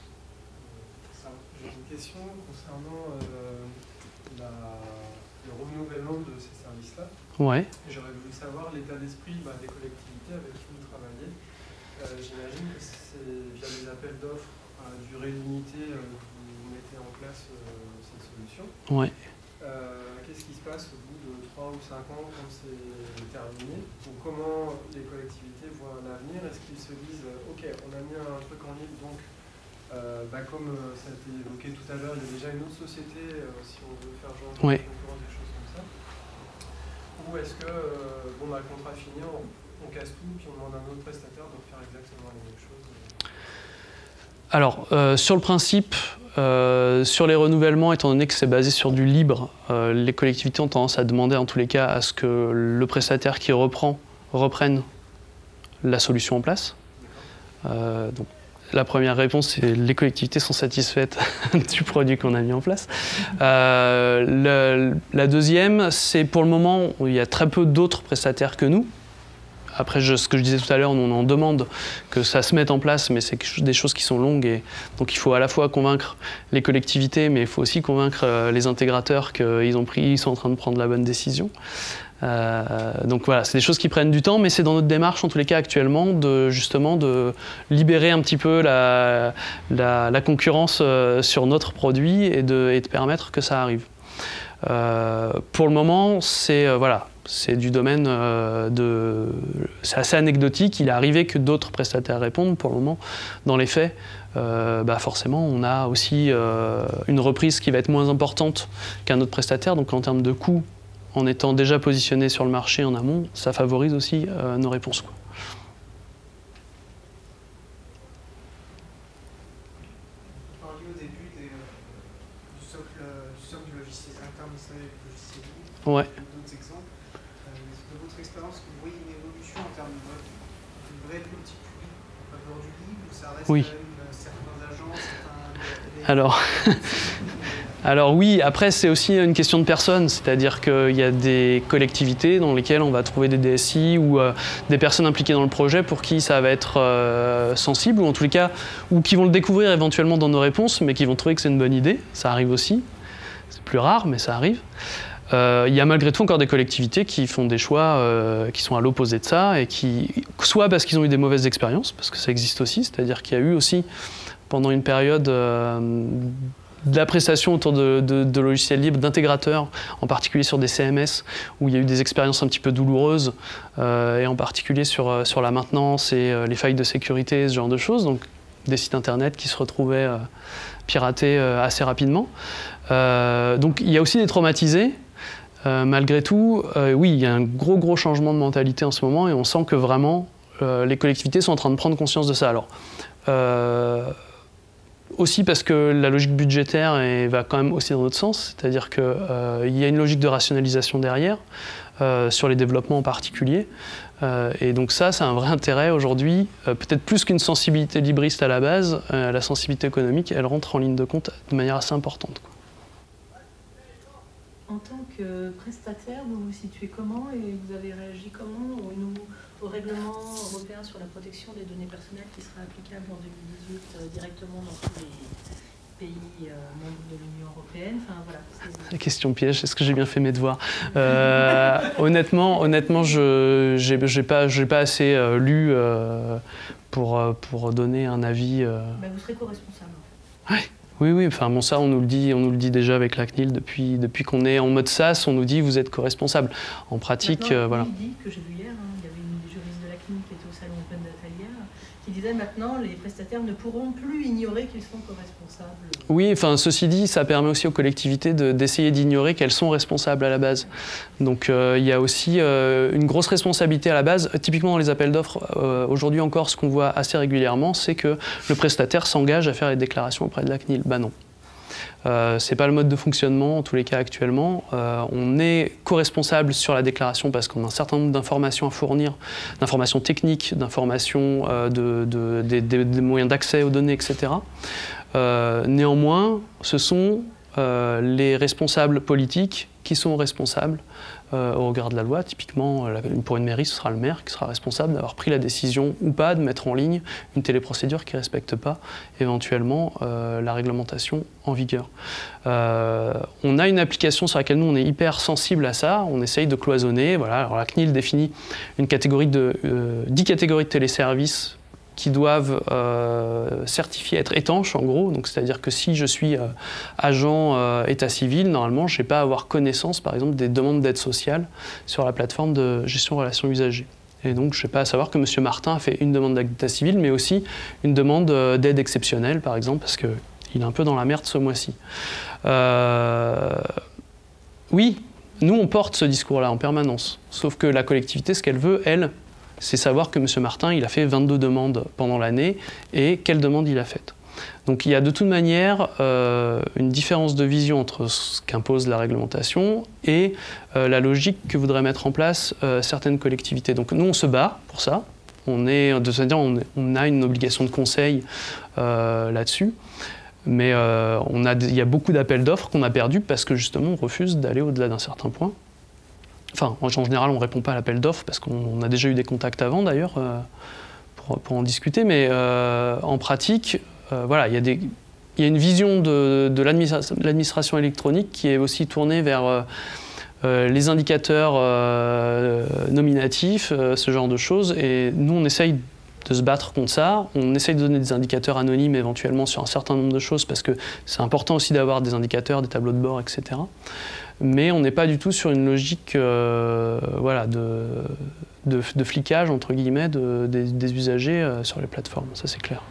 J'ai une question concernant euh, la, le renouvellement de ces services-là. Ouais. J'aurais voulu savoir l'état d'esprit bah, des collectivités avec qui vous travaillez. Euh, J'imagine que c'est via des appels d'offres à durée limitée euh, que vous mettez en place euh, cette solution. Ouais. Euh, Qu'est-ce qui se passe au bout de trois ou cinq ans quand c'est terminé? Ou comment les collectivités voient l'avenir? Est-ce qu'ils se disent euh, ok, on a mis un truc en ligne, donc euh, bah, comme euh, ça a été évoqué tout à l'heure, il y a déjà une autre société, euh, si on veut faire genre de ouais. concurrence, des choses comme ça. Ou est-ce que, euh, bon, bah, le contrat est fini, on, on casse tout, puis on demande à un autre prestataire de faire exactement la même chose? Alors, euh, sur le principe, euh, sur les renouvellements, étant donné que c'est basé sur du libre, euh, les collectivités ont tendance à demander en tous les cas à ce que le prestataire qui reprend reprenne la solution en place. Euh, donc, la première réponse, c'est les collectivités sont satisfaites du produit qu'on a mis en place. Euh, le, la deuxième, c'est pour le moment, il y a très peu d'autres prestataires que nous. Après, je, ce que je disais tout à l'heure, on en demande que ça se mette en place, mais c'est des choses qui sont longues. Et donc, il faut à la fois convaincre les collectivités, mais il faut aussi convaincre euh, les intégrateurs qu'ils ont pris, ils sont en train de prendre la bonne décision. Euh, donc voilà, c'est des choses qui prennent du temps, mais c'est dans notre démarche, en tous les cas actuellement, de justement de libérer un petit peu la, la, la concurrence euh, sur notre produit et de, et de permettre que ça arrive. Euh, pour le moment, c'est euh, voilà. C'est du domaine euh, de... C'est assez anecdotique. Il est arrivé que d'autres prestataires répondent. Pour le moment, dans les faits, euh, bah forcément, on a aussi euh, une reprise qui va être moins importante qu'un autre prestataire. Donc en termes de coûts, en étant déjà positionné sur le marché en amont, ça favorise aussi euh, nos réponses, quoi. Vous parliez au début des, euh, du, socle, du socle du logiciel interne, du logiciel libre. Ouais. Oui. Alors, alors oui, après c'est aussi une question de personnes, c'est-à-dire qu'il y a des collectivités dans lesquelles on va trouver des D S I ou euh, des personnes impliquées dans le projet pour qui ça va être euh, sensible, ou en tous les cas, ou qui vont le découvrir éventuellement dans nos réponses, mais qui vont trouver que c'est une bonne idée. Ça arrive aussi, c'est plus rare, mais ça arrive. Euh, il y a malgré tout encore des collectivités qui font des choix euh, qui sont à l'opposé de ça, et qui, soit parce qu'ils ont eu des mauvaises expériences, parce que ça existe aussi, c'est-à-dire qu'il y a eu aussi, pendant une période, euh, de la prestation autour de, de, de logiciels libres, d'intégrateurs, en particulier sur des C M S, où il y a eu des expériences un petit peu douloureuses, euh, et en particulier sur, sur la maintenance et euh, les failles de sécurité, ce genre de choses, donc des sites internet qui se retrouvaient euh, piratés euh, assez rapidement. Euh, donc il y a aussi des traumatisés. Euh, malgré tout, euh, oui, il y a un gros gros changement de mentalité en ce moment, et on sent que vraiment euh, les collectivités sont en train de prendre conscience de ça. Alors, euh, aussi parce que la logique budgétaire est, va quand même aussi dans notre sens, c'est-à-dire qu'il euh, y a une logique de rationalisation derrière, euh, sur les développements en particulier. Euh, et donc ça, c'est un vrai intérêt aujourd'hui, euh, peut-être plus qu'une sensibilité libriste à la base, euh, la sensibilité économique, elle rentre en ligne de compte de manière assez importante, quoi. En tant que prestataire, vous vous situez comment et vous avez réagi comment au, au règlement européen sur la protection des données personnelles qui sera applicable en deux mille dix-huit euh, directement dans tous les pays euh, membres de l'Union européenne? Enfin, voilà, la question piège, est-ce que j'ai bien fait mes devoirs? euh, Honnêtement, honnêtement je n'ai pas, pas assez euh, lu euh, pour, pour donner un avis. Euh... Ben, vous serez co-responsable. Ouais. Oui, oui, enfin bon, ça on nous le dit, on nous le dit déjà avec la C N I L depuis, depuis qu'on est en mode SaaS, on nous dit vous êtes co-responsable. En pratique, euh, voilà. Il dit que j'ai vu hier, hein, il y avait une juriste de la C N I L qui était au salon Open Data hier, qui disait maintenant les prestataires ne pourront plus ignorer qu'ils sont co-responsables. Oui, enfin ceci dit, ça permet aussi aux collectivités d'essayer d'ignorer qu'elles sont responsables à la base. Donc euh, il y a aussi euh, une grosse responsabilité à la base. Typiquement dans les appels d'offres, euh, aujourd'hui encore, ce qu'on voit assez régulièrement, c'est que le prestataire s'engage à faire les déclarations auprès de la C N I L. Ben non. Euh, c'est pas le mode de fonctionnement en tous les cas actuellement. Euh, on est co-responsable sur la déclaration parce qu'on a un certain nombre d'informations à fournir, d'informations techniques, d'informations, euh, de, de, de, de, des moyens d'accès aux données, et cetera. Euh, néanmoins, ce sont euh, les responsables politiques qui sont responsables euh, au regard de la loi. Typiquement, pour une mairie, ce sera le maire qui sera responsable d'avoir pris la décision ou pas de mettre en ligne une téléprocédure qui ne respecte pas éventuellement euh, la réglementation en vigueur. Euh, on a une application sur laquelle nous, on est hyper sensible à ça. On essaye de cloisonner. Voilà. Alors, la C N I L définit une catégorie de, euh, dix catégories de téléservices qui doivent euh, certifier être étanches, en gros. Donc, c'est-à-dire que si je suis euh, agent euh, état civil, normalement, je n'ai pas à avoir connaissance, par exemple, des demandes d'aide sociale sur la plateforme de gestion relations usagers. Et donc, je n'ai pas à savoir que M. Martin a fait une demande d'état civil, mais aussi une demande euh, d'aide exceptionnelle, par exemple, parce qu'il est un peu dans la merde ce mois-ci. Euh, oui. nous, on porte ce discours-là en permanence. Sauf que la collectivité, ce qu'elle veut, elle, c'est savoir que M. Martin, il a fait vingt-deux demandes pendant l'année et quelle demande il a faite. Donc il y a de toute manière euh, une différence de vision entre ce qu'impose la réglementation et euh, la logique que voudraient mettre en place euh, certaines collectivités. Donc nous, on se bat pour ça. On est, de se dire, on, on a une obligation de conseil euh, là-dessus. Mais euh, on a, il y a beaucoup d'appels d'offres qu'on a perdus parce que justement, on refuse d'aller au-delà d'un certain point. Enfin, en général, on ne répond pas à l'appel d'offres parce qu'on a déjà eu des contacts avant, d'ailleurs, euh, pour, pour en discuter. Mais euh, en pratique, euh, voilà, il y a des, il y a une vision de, de l'administration électronique qui est aussi tournée vers euh, euh, les indicateurs euh, nominatifs, euh, ce genre de choses. Et nous, on essaye de se battre contre ça. On essaye de donner des indicateurs anonymes éventuellement sur un certain nombre de choses parce que c'est important aussi d'avoir des indicateurs, des tableaux de bord, et cetera. Mais on n'est pas du tout sur une logique euh, voilà, de, de, de flicage, entre guillemets, de, des, des usagers euh, sur les plateformes. Ça, c'est clair.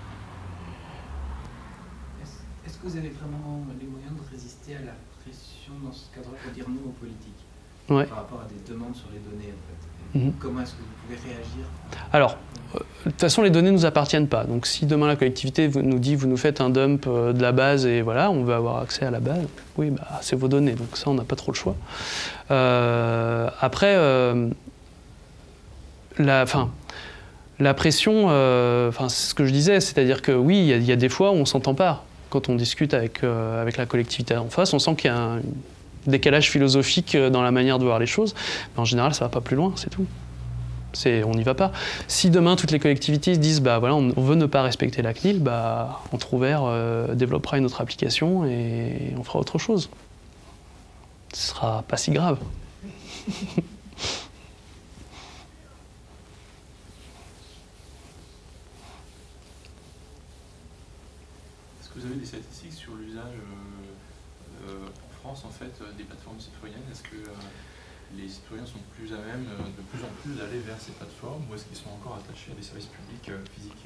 Est-ce que vous avez vraiment les moyens de résister à la pression dans ce cadre-là, pour dire nous aux politiques, ouais. par rapport à des demandes sur les données, en fait? Mm-hmm. Comment est-ce que vous pouvez réagir? Alors, de toute façon, les données ne nous appartiennent pas. Donc, si demain la collectivité nous dit, vous nous faites un dump de la base et voilà, on veut avoir accès à la base, oui, bah, c'est vos données. Donc ça, on n'a pas trop le choix. Euh, après, euh, la, fin, la pression, euh, c'est ce que je disais, c'est-à-dire que oui, il y, y a des fois où on ne s'entend pas. Quand on discute avec, euh, avec la collectivité en face, on sent qu'il y a un décalage philosophique dans la manière de voir les choses. Mais en général, ça ne va pas plus loin, c'est tout. On n'y va pas. Si demain toutes les collectivités se disent bah voilà, on veut ne pas respecter la C N I L, bah, Entre Ouvert euh, développera une autre application et on fera autre chose. Ce sera pas si grave. Est-ce que vous avez des statistiques sur l'usage euh, euh, en France en fait des plateformes citoyennes? Est-ce que euh, les citoyens sont plus à même euh, de plus en plus d'aller vers ces plateformes ou est-ce qu'ils sont encore attachés à des services publics euh, physiques?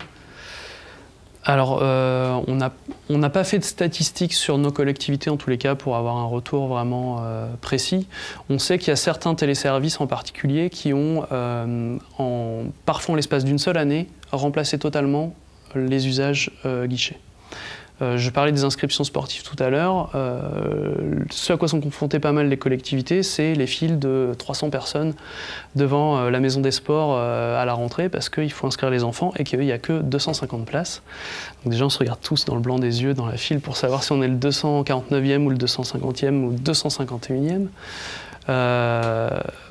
Alors, euh, on n'a on n'a pas fait de statistiques sur nos collectivités, en tous les cas, pour avoir un retour vraiment euh, précis. On sait qu'il y a certains téléservices en particulier qui ont, euh, en, parfois en l'espace d'une seule année, remplacé totalement les usages euh, guichets. Euh, je parlais des inscriptions sportives tout à l'heure. Euh, ce à quoi sont confrontées pas mal les collectivités, c'est les files de trois cents personnes devant euh, la maison des sports euh, à la rentrée parce qu'il faut inscrire les enfants et qu'il n'y a que deux cent cinquante places. Donc déjà, on se regarde tous dans le blanc des yeux dans la file pour savoir si on est le deux cent quarante-neuvième ou le deux cent cinquantième ou le deux cent cinquante et unième. Euh,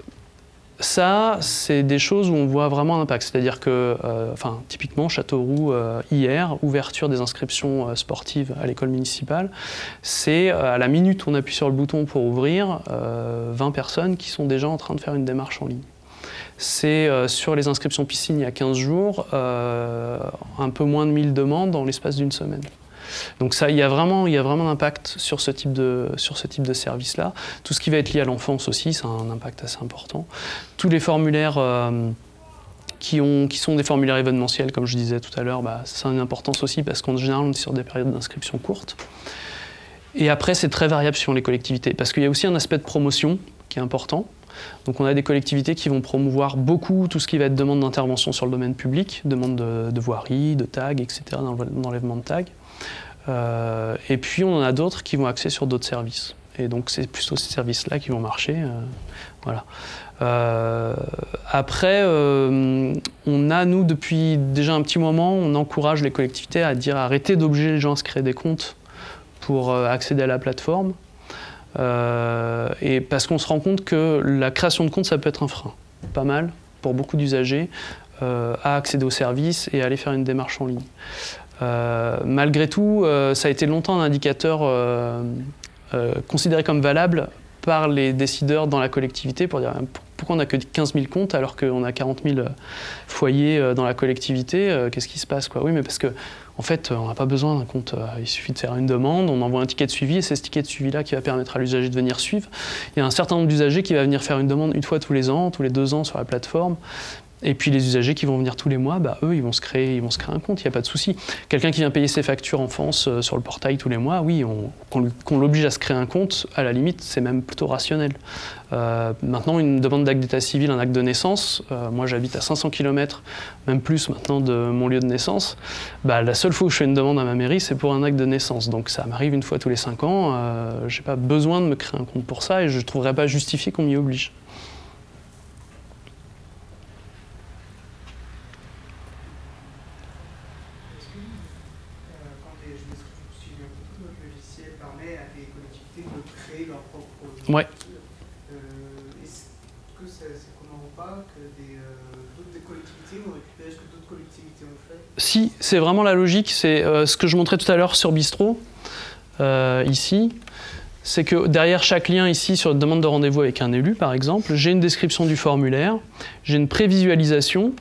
Ça, c'est des choses où on voit vraiment un impact. C'est-à-dire que, euh, enfin, typiquement, Châteauroux, euh, hier, ouverture des inscriptions euh, sportives à l'école municipale, c'est euh, à la minute où on appuie sur le bouton pour ouvrir, euh, vingt personnes qui sont déjà en train de faire une démarche en ligne. C'est euh, sur les inscriptions piscine il y a quinze jours, euh, un peu moins de mille demandes dans l'espace d'une semaine. Donc ça, il y a vraiment, il y a vraiment un impact sur ce type de, sur ce type de service-là. Tout ce qui va être lié à l'enfance aussi, ça a un impact assez important. Tous les formulaires euh, qui, ont, qui sont des formulaires événementiels, comme je disais tout à l'heure, bah, ça a une importance aussi parce qu'en général, on est sur des périodes d'inscription courtes. Et après, c'est très variable sur les collectivités parce qu'il y a aussi un aspect de promotion qui est important. Donc on a des collectivités qui vont promouvoir beaucoup tout ce qui va être demande d'intervention sur le domaine public, demande de, de voirie, de tags, et cetera, d'enlèvement de tags. Euh, et puis on en a d'autres qui vont axer sur d'autres services. Et donc c'est plutôt ces services-là qui vont marcher. Euh, voilà. Euh, après, euh, on a, nous, depuis déjà un petit moment, on encourage les collectivités à dire arrêtez d'obliger les gens à se créer des comptes pour euh, accéder à la plateforme. Euh, et parce qu'on se rend compte que la création de compte, ça peut être un frein, pas mal, pour beaucoup d'usagers, euh, à accéder aux services et à aller faire une démarche en ligne. Euh, malgré tout, euh, ça a été longtemps un indicateur euh, euh, considéré comme valable par les décideurs dans la collectivité pour dire pourquoi on n'a que quinze mille comptes alors qu'on a quarante mille foyers dans la collectivité, euh, qu'est-ce qui se passe quoi? Oui, mais parce que en fait, on n'a pas besoin d'un compte, il suffit de faire une demande, on envoie un ticket de suivi et c'est ce ticket de suivi-là qui va permettre à l'usager de venir suivre. Il y a un certain nombre d'usagers qui va venir faire une demande une fois tous les ans, tous les deux ans sur la plateforme. Et puis les usagers qui vont venir tous les mois, bah, eux, ils vont se créer, ils vont se créer un compte, il n'y a pas de souci. Quelqu'un qui vient payer ses factures en France euh, sur le portail tous les mois, oui, on, qu'on, qu'on l'oblige à se créer un compte, à la limite, c'est même plutôt rationnel. Euh, maintenant, une demande d'acte d'état civil, un acte de naissance, euh, moi j'habite à cinq cents kilomètres, même plus maintenant, de mon lieu de naissance, bah, la seule fois où je fais une demande à ma mairie, c'est pour un acte de naissance. Donc ça m'arrive une fois tous les cinq ans, euh, je n'ai pas besoin de me créer un compte pour ça et je ne trouverais pas justifié qu'on m'y oblige. Ouais. Euh, est-ce que c'est comment ou pas que des, euh, d'autres des collectivités ont récupéré ce que d'autres collectivités ont fait? Si, c'est vraiment la logique. C'est euh, ce que je montrais tout à l'heure sur Bistro, euh, ici. C'est que derrière chaque lien ici, sur une demande de rendez-vous avec un élu, par exemple, j'ai une description du formulaire, j'ai une prévisualisation.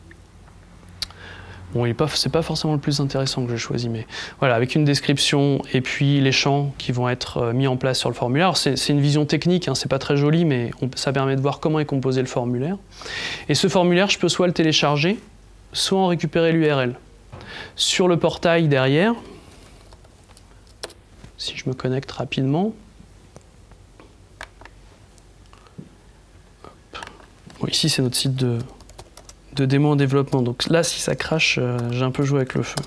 Bon, ce n'est pas forcément le plus intéressant que j'ai choisi, mais voilà, avec une description et puis les champs qui vont être euh, mis en place sur le formulaire. C'est, c'est une vision technique, hein, c'est pas très joli, mais on, ça permet de voir comment est composé le formulaire. Et ce formulaire, je peux soit le télécharger, soit en récupérer l'U R L. Sur le portail derrière, si je me connecte rapidement, bon, ici c'est notre site de... de démo en développement. Donc là, si ça crache, euh, j'ai un peu joué avec le feu.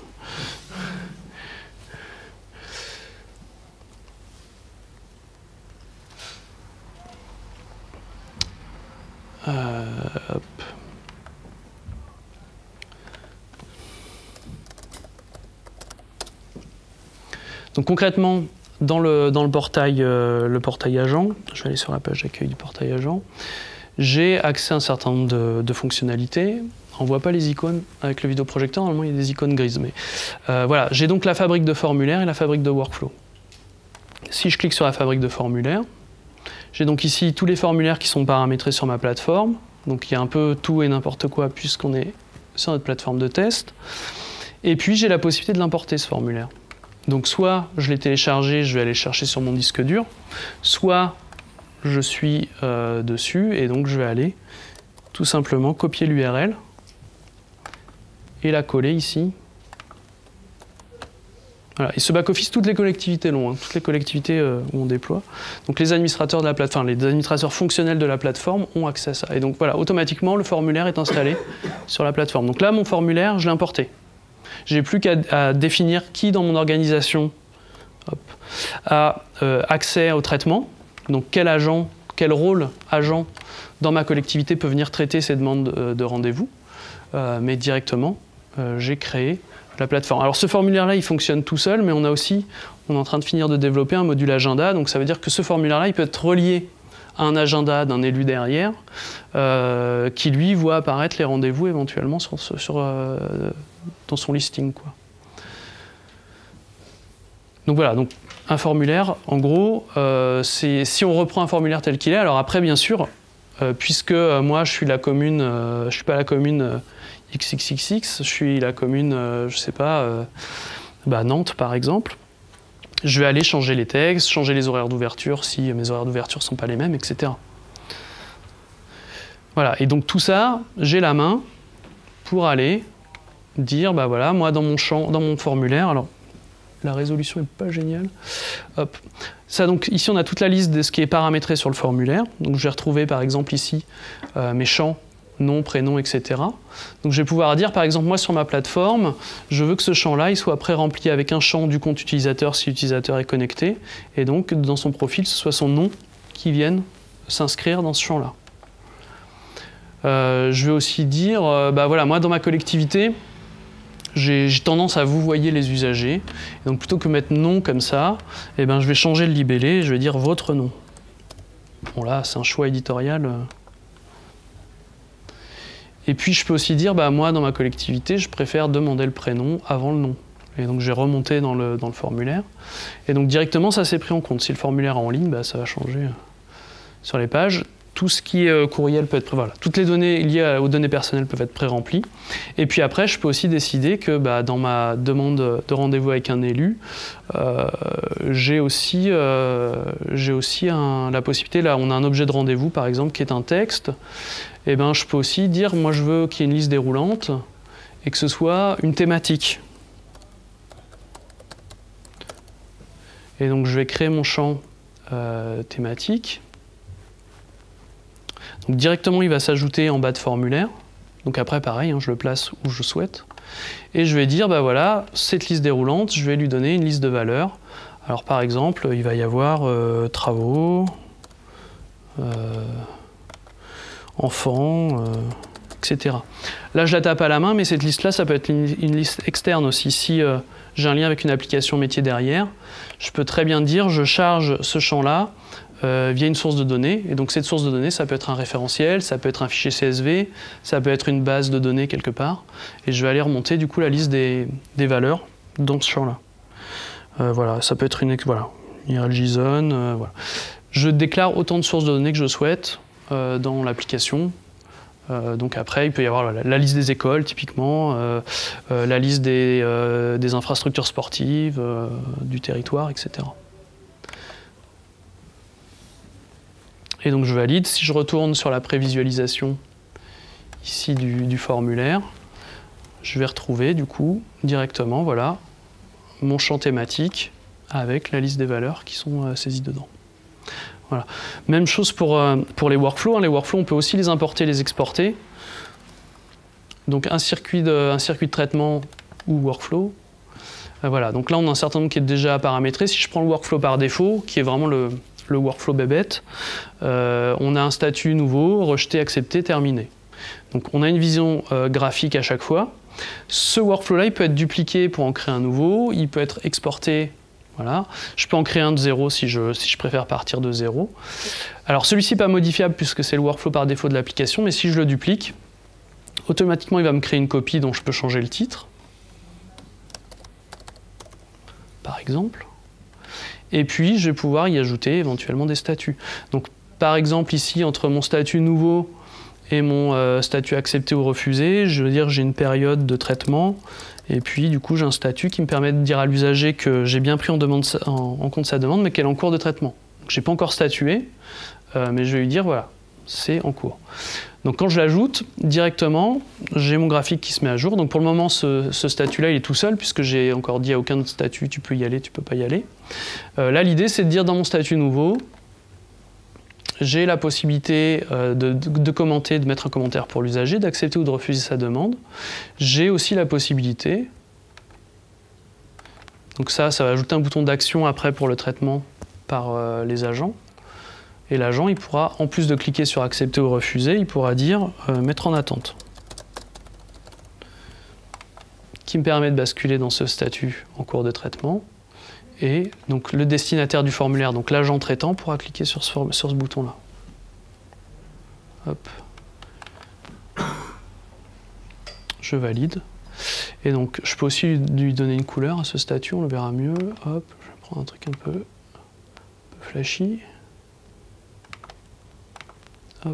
Euh, hop. Donc concrètement, dans le, dans le portail, euh, le portail agent, je vais aller sur la page d'accueil du portail agent, j'ai accès à un certain nombre de, de fonctionnalités. On ne voit pas les icônes avec le vidéoprojecteur, normalement il y a des icônes grises. Mais euh, voilà, j'ai donc la fabrique de formulaire et la fabrique de workflow. Si je clique sur la fabrique de formulaire, j'ai donc ici tous les formulaires qui sont paramétrés sur ma plateforme. Donc il y a un peu tout et n'importe quoi puisqu'on est sur notre plateforme de test. Et puis j'ai la possibilité de l'importer ce formulaire. Donc soit je l'ai téléchargé, je vais aller le chercher sur mon disque dur, soit je suis euh, dessus et donc je vais aller tout simplement copier l'U R L et la coller ici. Voilà. Et ce back-office, toutes les collectivités l'ont, hein, toutes les collectivités euh, où on déploie. Donc les administrateurs de la plateforme, les administrateurs fonctionnels de la plateforme ont accès à ça. Et donc voilà, automatiquement, le formulaire est installé sur la plateforme. Donc là, mon formulaire, je l'ai importé. J'ai plus qu'à à définir qui dans mon organisation hop, a euh, accès au traitement. Donc quel agent, quel rôle agent dans ma collectivité peut venir traiter ces demandes de, de rendez-vous. Euh, mais directement, euh, j'ai créé la plateforme. Alors ce formulaire-là, il fonctionne tout seul, mais on a aussi, on est en train de finir de développer un module agenda. Donc ça veut dire que ce formulaire-là, il peut être relié à un agenda d'un élu derrière, euh, qui lui voit apparaître les rendez-vous éventuellement sur, sur, euh, dans son listing, quoi. Donc voilà, donc un formulaire, en gros, euh, c'est, si on reprend un formulaire tel qu'il est, alors après, bien sûr, euh, puisque euh, moi, je suis la commune, euh, je ne suis pas la commune euh, X X X X, je suis la commune, euh, je ne sais pas, euh, bah, Nantes, par exemple, je vais aller changer les textes, changer les horaires d'ouverture si mes horaires d'ouverture ne sont pas les mêmes, et cetera. Voilà, et donc tout ça, j'ai la main pour aller dire, bah voilà, moi, dans mon champ, dans mon formulaire, alors, la résolution n'est pas géniale. Hop. Ça, donc, ici, on a toute la liste de ce qui est paramétré sur le formulaire. Donc, je vais retrouver, par exemple, ici, euh, mes champs, nom, prénom, et cetera. Donc, je vais pouvoir dire, par exemple, moi, sur ma plateforme, je veux que ce champ-là, il soit pré-rempli avec un champ du compte utilisateur si l'utilisateur est connecté. Et donc, dans son profil, ce soit son nom qui vienne s'inscrire dans ce champ-là. Euh, je vais aussi dire, euh, bah voilà, moi, dans ma collectivité, j'ai tendance à vous voyer les usagers. Et donc plutôt que mettre nom comme ça, eh ben, je vais changer le libellé et je vais dire votre nom. Bon là, c'est un choix éditorial. Et puis je peux aussi dire, bah, moi dans ma collectivité, je préfère demander le prénom avant le nom. Et donc j'ai remonté dans le, dans le formulaire. Et donc directement, ça s'est pris en compte. Si le formulaire est en ligne, bah, ça va changer sur les pages. tout ce qui est euh, courriel peut être pré voilà. Toutes les données liées à, aux données personnelles peuvent être pré-remplies. Et puis après, je peux aussi décider que bah, dans ma demande de rendez-vous avec un élu, euh, j'ai aussi, euh, j'ai aussi un, la possibilité, là on a un objet de rendez-vous par exemple qui est un texte, et ben je peux aussi dire, moi je veux qu'il y ait une liste déroulante et que ce soit une thématique. Et donc je vais créer mon champ euh, thématique. Donc directement, il va s'ajouter en bas de formulaire. Donc après, pareil, hein, je le place où je souhaite. Et je vais dire, bah voilà, cette liste déroulante, je vais lui donner une liste de valeurs. Alors par exemple, il va y avoir euh, travaux, euh, enfants, euh, et cetera. Là, je la tape à la main, mais cette liste-là, ça peut être une, une liste externe aussi. Si euh, j'ai un lien avec une application métier derrière, je peux très bien dire, je charge ce champ-là Euh, via une source de données. Et donc cette source de données, ça peut être un référentiel, ça peut être un fichier C S V, ça peut être une base de données quelque part. Et je vais aller remonter du coup la liste des, des valeurs dans ce champ-là. Euh, voilà, ça peut être une... Voilà, I R L JSON, euh, voilà. Je déclare autant de sources de données que je souhaite euh, dans l'application. Euh, donc après, il peut y avoir voilà, la liste des écoles, typiquement, euh, euh, la liste des, euh, des infrastructures sportives, euh, du territoire, et cetera. Et donc je valide. Si je retourne sur la prévisualisation ici du, du formulaire, je vais retrouver du coup directement voilà, mon champ thématique avec la liste des valeurs qui sont euh, saisies dedans. Voilà. Même chose pour, euh, pour les workflows. Hein. Les workflows, on peut aussi les importer, les exporter. Donc un circuit de, un circuit de traitement ou workflow. Euh, voilà. Donc là, on a un certain nombre qui est déjà paramétré. Si je prends le workflow par défaut, qui est vraiment le... le workflow bébête, euh, on a un statut nouveau, rejeté, accepté, terminé. Donc on a une vision euh, graphique à chaque fois. Ce workflow-là, il peut être dupliqué pour en créer un nouveau, il peut être exporté, voilà. Je peux en créer un de zéro si je, si je préfère partir de zéro. Alors celui-ci n'est pas modifiable puisque c'est le workflow par défaut de l'application, mais si je le duplique, automatiquement il va me créer une copie dont je peux changer le titre, par exemple. Et puis, je vais pouvoir y ajouter éventuellement des statuts. Donc, par exemple, ici, entre mon statut nouveau et mon euh, statut accepté ou refusé, je veux dire j'ai une période de traitement. Et puis, du coup, j'ai un statut qui me permet de dire à l'usager que j'ai bien pris en, demande, en, en compte sa demande, mais qu'elle est en cours de traitement. Je n'ai pas encore statué, euh, mais je vais lui dire, voilà, c'est en cours. Donc, quand je l'ajoute, directement, j'ai mon graphique qui se met à jour. Donc, pour le moment, ce, ce statut-là, il est tout seul, puisque j'ai encore dit à aucun autre statut, tu peux y aller, tu ne peux pas y aller. Euh, là, l'idée, c'est de dire dans mon statut nouveau, j'ai la possibilité euh, de, de, de commenter, de mettre un commentaire pour l'usager, d'accepter ou de refuser sa demande. J'ai aussi la possibilité, donc ça, ça va ajouter un bouton d'action après pour le traitement par euh, les agents. Et l'agent, il pourra, en plus de cliquer sur accepter ou refuser, il pourra dire euh, mettre en attente. Qui me permet de basculer dans ce statut en cours de traitement. Et donc le destinataire du formulaire, donc l'agent traitant, pourra cliquer sur ce, sur ce bouton-là. Hop. Je valide. Et donc je peux aussi lui donner une couleur à ce statut, on le verra mieux. Hop, je vais prendre un truc un peu, un peu flashy. Hop.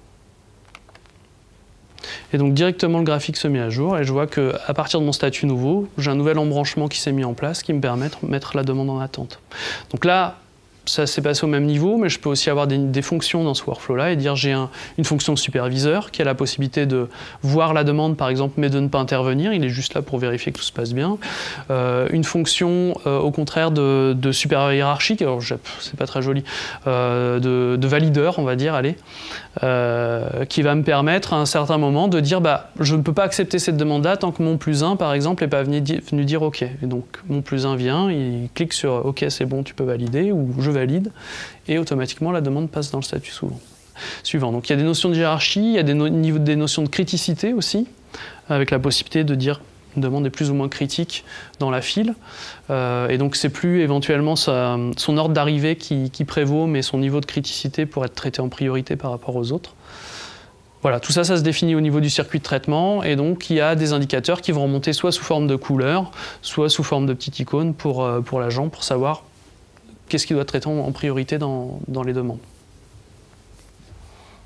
Et donc directement le graphique se met à jour et je vois qu'à partir de mon statut nouveau, j'ai un nouvel embranchement qui s'est mis en place qui me permet de mettre la demande en attente. Donc là, ça s'est passé au même niveau, mais je peux aussi avoir des, des fonctions dans ce workflow-là et dire j'ai un, une fonction de superviseur qui a la possibilité de voir la demande, par exemple, mais de ne pas intervenir. Il est juste là pour vérifier que tout se passe bien. Euh, une fonction, euh, au contraire, de, de supérieur hiérarchique, alors c'est pas très joli, euh, de, de valideur, on va dire, allez, euh, qui va me permettre à un certain moment de dire bah, je ne peux pas accepter cette demande-là tant que mon plus un, par exemple, n'est pas venu, venu dire OK. Et donc, mon plus un vient, il clique sur OK, c'est bon, tu peux valider, ou je valide, et automatiquement la demande passe dans le statut souvent. Suivant. Donc il y a des notions de hiérarchie, il y a des, no des notions de criticité aussi, avec la possibilité de dire une demande est plus ou moins critique dans la file, euh, et donc c'est plus éventuellement sa, son ordre d'arrivée qui, qui prévaut, mais son niveau de criticité pour être traité en priorité par rapport aux autres. Voilà, tout ça, ça se définit au niveau du circuit de traitement, et donc il y a des indicateurs qui vont remonter soit sous forme de couleur, soit sous forme de petite icône pour, pour l'agent, pour savoir qu'est-ce qu'il doit traiter en priorité dans, dans les demandes.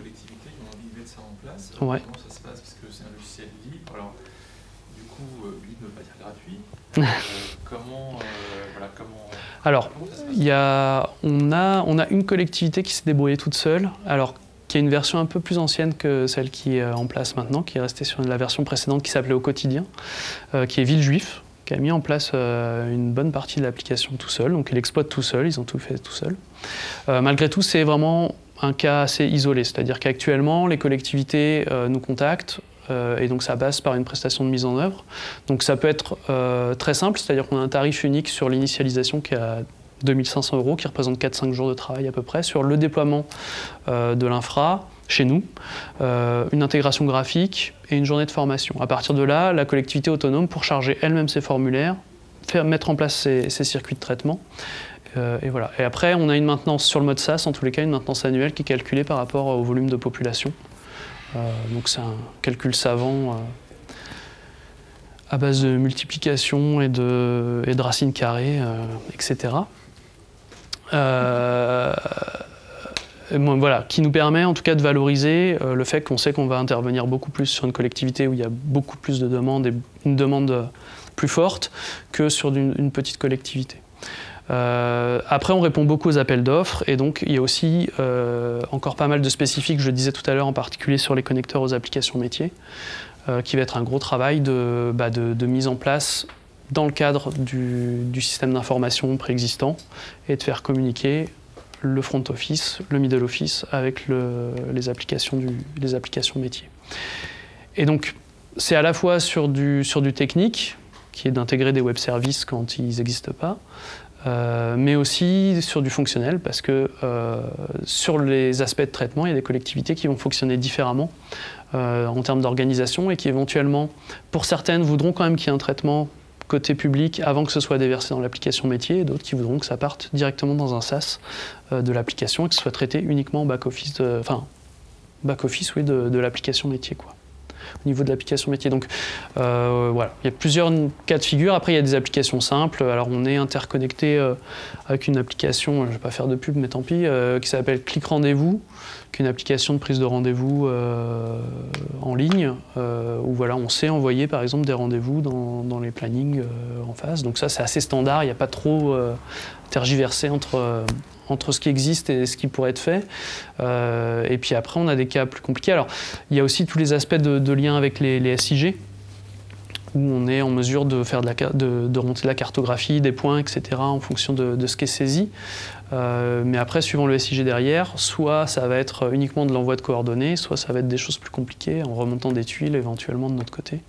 collectivités qui ont envie de mettre ça en place. Ouais. Comment ça se passe? Parce que c'est un logiciel libre. Alors, du coup, euh, libre ne veut pas dire gratuit. euh, comment, euh, voilà, comment. Alors, il y a, on a, on a une collectivité qui s'est débrouillée toute seule. Alors, qui est une version un peu plus ancienne que celle qui est en place maintenant, qui est restée sur la version précédente qui s'appelait Au Quotidien, euh, qui est Villejuif, qui a mis en place euh, une bonne partie de l'application tout seul. Donc, ils l'exploitent tout seul, ils ont tout fait tout seul. Euh, malgré tout, c'est vraiment un cas assez isolé, c'est-à-dire qu'actuellement, les collectivités euh, nous contactent, euh, et donc ça passe par une prestation de mise en œuvre. Donc ça peut être euh, très simple, c'est-à-dire qu'on a un tarif unique sur l'initialisation qui est à deux mille cinq cents euros, qui représente quatre à cinq jours de travail à peu près, sur le déploiement euh, de l'infra chez nous, euh, une intégration graphique et une journée de formation. À partir de là, la collectivité est autonome pour charger elle-même ses formulaires, faire, mettre en place ses, ses circuits de traitement. Euh, et voilà. Et après, on a une maintenance sur le mode SaaS, en tous les cas, une maintenance annuelle qui est calculée par rapport au volume de population. Euh, donc c'est un calcul savant euh, à base de multiplication et de, et de racines carrées, euh, et cetera. Euh, et bon, voilà, qui nous permet en tout cas de valoriser euh, le fait qu'on sait qu'on va intervenir beaucoup plus sur une collectivité où il y a beaucoup plus de demandes et une demande plus forte que sur une, une petite collectivité. Euh, après, on répond beaucoup aux appels d'offres et donc il y a aussi euh, encore pas mal de spécifiques, je le disais tout à l'heure, en particulier sur les connecteurs aux applications métiers, euh, qui va être un gros travail de, bah, de, de mise en place dans le cadre du, du système d'information préexistant et de faire communiquer le front office, le middle office avec le, les, applications du, les applications métiers. Et donc, c'est à la fois sur du, sur du technique, qui est d'intégrer des web services quand ils n'existent pas, euh, mais aussi sur du fonctionnel, parce que euh, sur les aspects de traitement, il y a des collectivités qui vont fonctionner différemment euh, en termes d'organisation et qui éventuellement, pour certaines, voudront quand même qu'il y ait un traitement côté public avant que ce soit déversé dans l'application métier, et d'autres qui voudront que ça parte directement dans un SaaS euh, de l'application et que ce soit traité uniquement en back-office, enfin, back-office, oui, de, de l'application métier, quoi. Au niveau de l'application métier. Donc euh, voilà, il y a plusieurs cas de figure. Après, il y a des applications simples. Alors on est interconnecté euh, avec une application, je ne vais pas faire de pub, mais tant pis, euh, qui s'appelle Click Rendez-vous, qui est une application de prise de rendez-vous euh, en ligne, euh, où voilà, on sait envoyer par exemple des rendez-vous dans, dans les plannings euh, en face. Donc ça, c'est assez standard, il n'y a pas trop euh, tergiversé entre... Euh, entre ce qui existe et ce qui pourrait être fait. Euh, et puis après, on a des cas plus compliqués. Alors, il y a aussi tous les aspects de, de lien avec les, les S I G, où on est en mesure de, faire de, la, de, de remonter de la cartographie, des points, et cetera, en fonction de, de ce qui est saisi. Euh, mais après, suivant le S I G derrière, soit ça va être uniquement de l'envoi de coordonnées, soit ça va être des choses plus compliquées, en remontant des tuiles éventuellement de notre côté.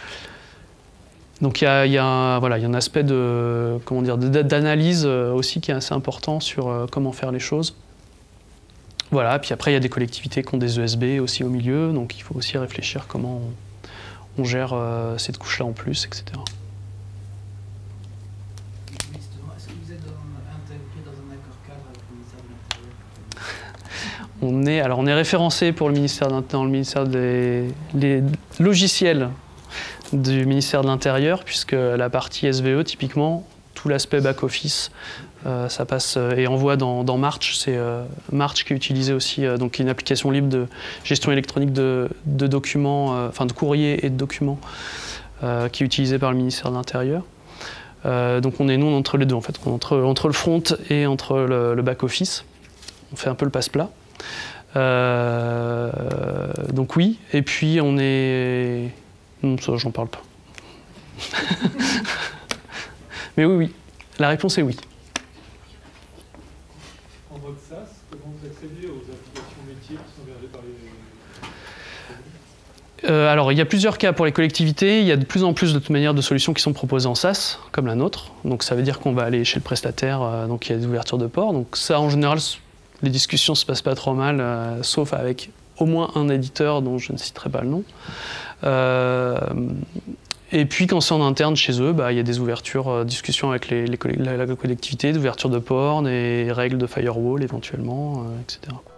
Donc il y a, il y a un, voilà, il y a un aspect de, comment dire, d'analyse aussi qui est assez important sur euh, comment faire les choses. Voilà, puis après il y a des collectivités qui ont des E S B aussi au milieu, donc il faut aussi réfléchir comment on, on gère euh, cette couche-là en plus, et cetera. Justement, est-ce que vous êtes dans, intégré dans un accord cadre avec le ministère de l'Intérieur ? On est, alors on est référencé pour le ministère dans le ministère des les logiciels du ministère de l'Intérieur, puisque la partie S V E, typiquement, tout l'aspect back-office, euh, ça passe euh, et envoie dans, dans March. C'est euh, March qui est utilisé aussi, euh, donc une application libre de gestion électronique de, de documents, euh, enfin de courriers et de documents, euh, qui est utilisée par le ministère de l'Intérieur. Euh, donc on est nous entre les deux, en fait, entre, entre le front et entre le, le back-office. On fait un peu le passe-plat. Euh, donc oui, et puis on est... Non, ça, j'en parle pas. Mais oui, oui. La réponse est oui. En mode SaaS, comment vous accédez aux applications métiers qui sont hébergées par les... Euh, alors, il y a plusieurs cas pour les collectivités. Il y a de plus en plus, de toute manière, de solutions qui sont proposées en SaaS, comme la nôtre. Donc, ça veut dire qu'on va aller chez le prestataire, euh, donc il y a des ouvertures de port. Donc ça, en général, les discussions se passent pas trop mal, euh, sauf avec au moins un éditeur dont je ne citerai pas le nom. Euh, et puis quand c'est en interne chez eux, bah, il y a des ouvertures, euh, discussions avec les, les, la, la collectivité, d'ouverture de port, des règles de firewall éventuellement, euh, et cetera.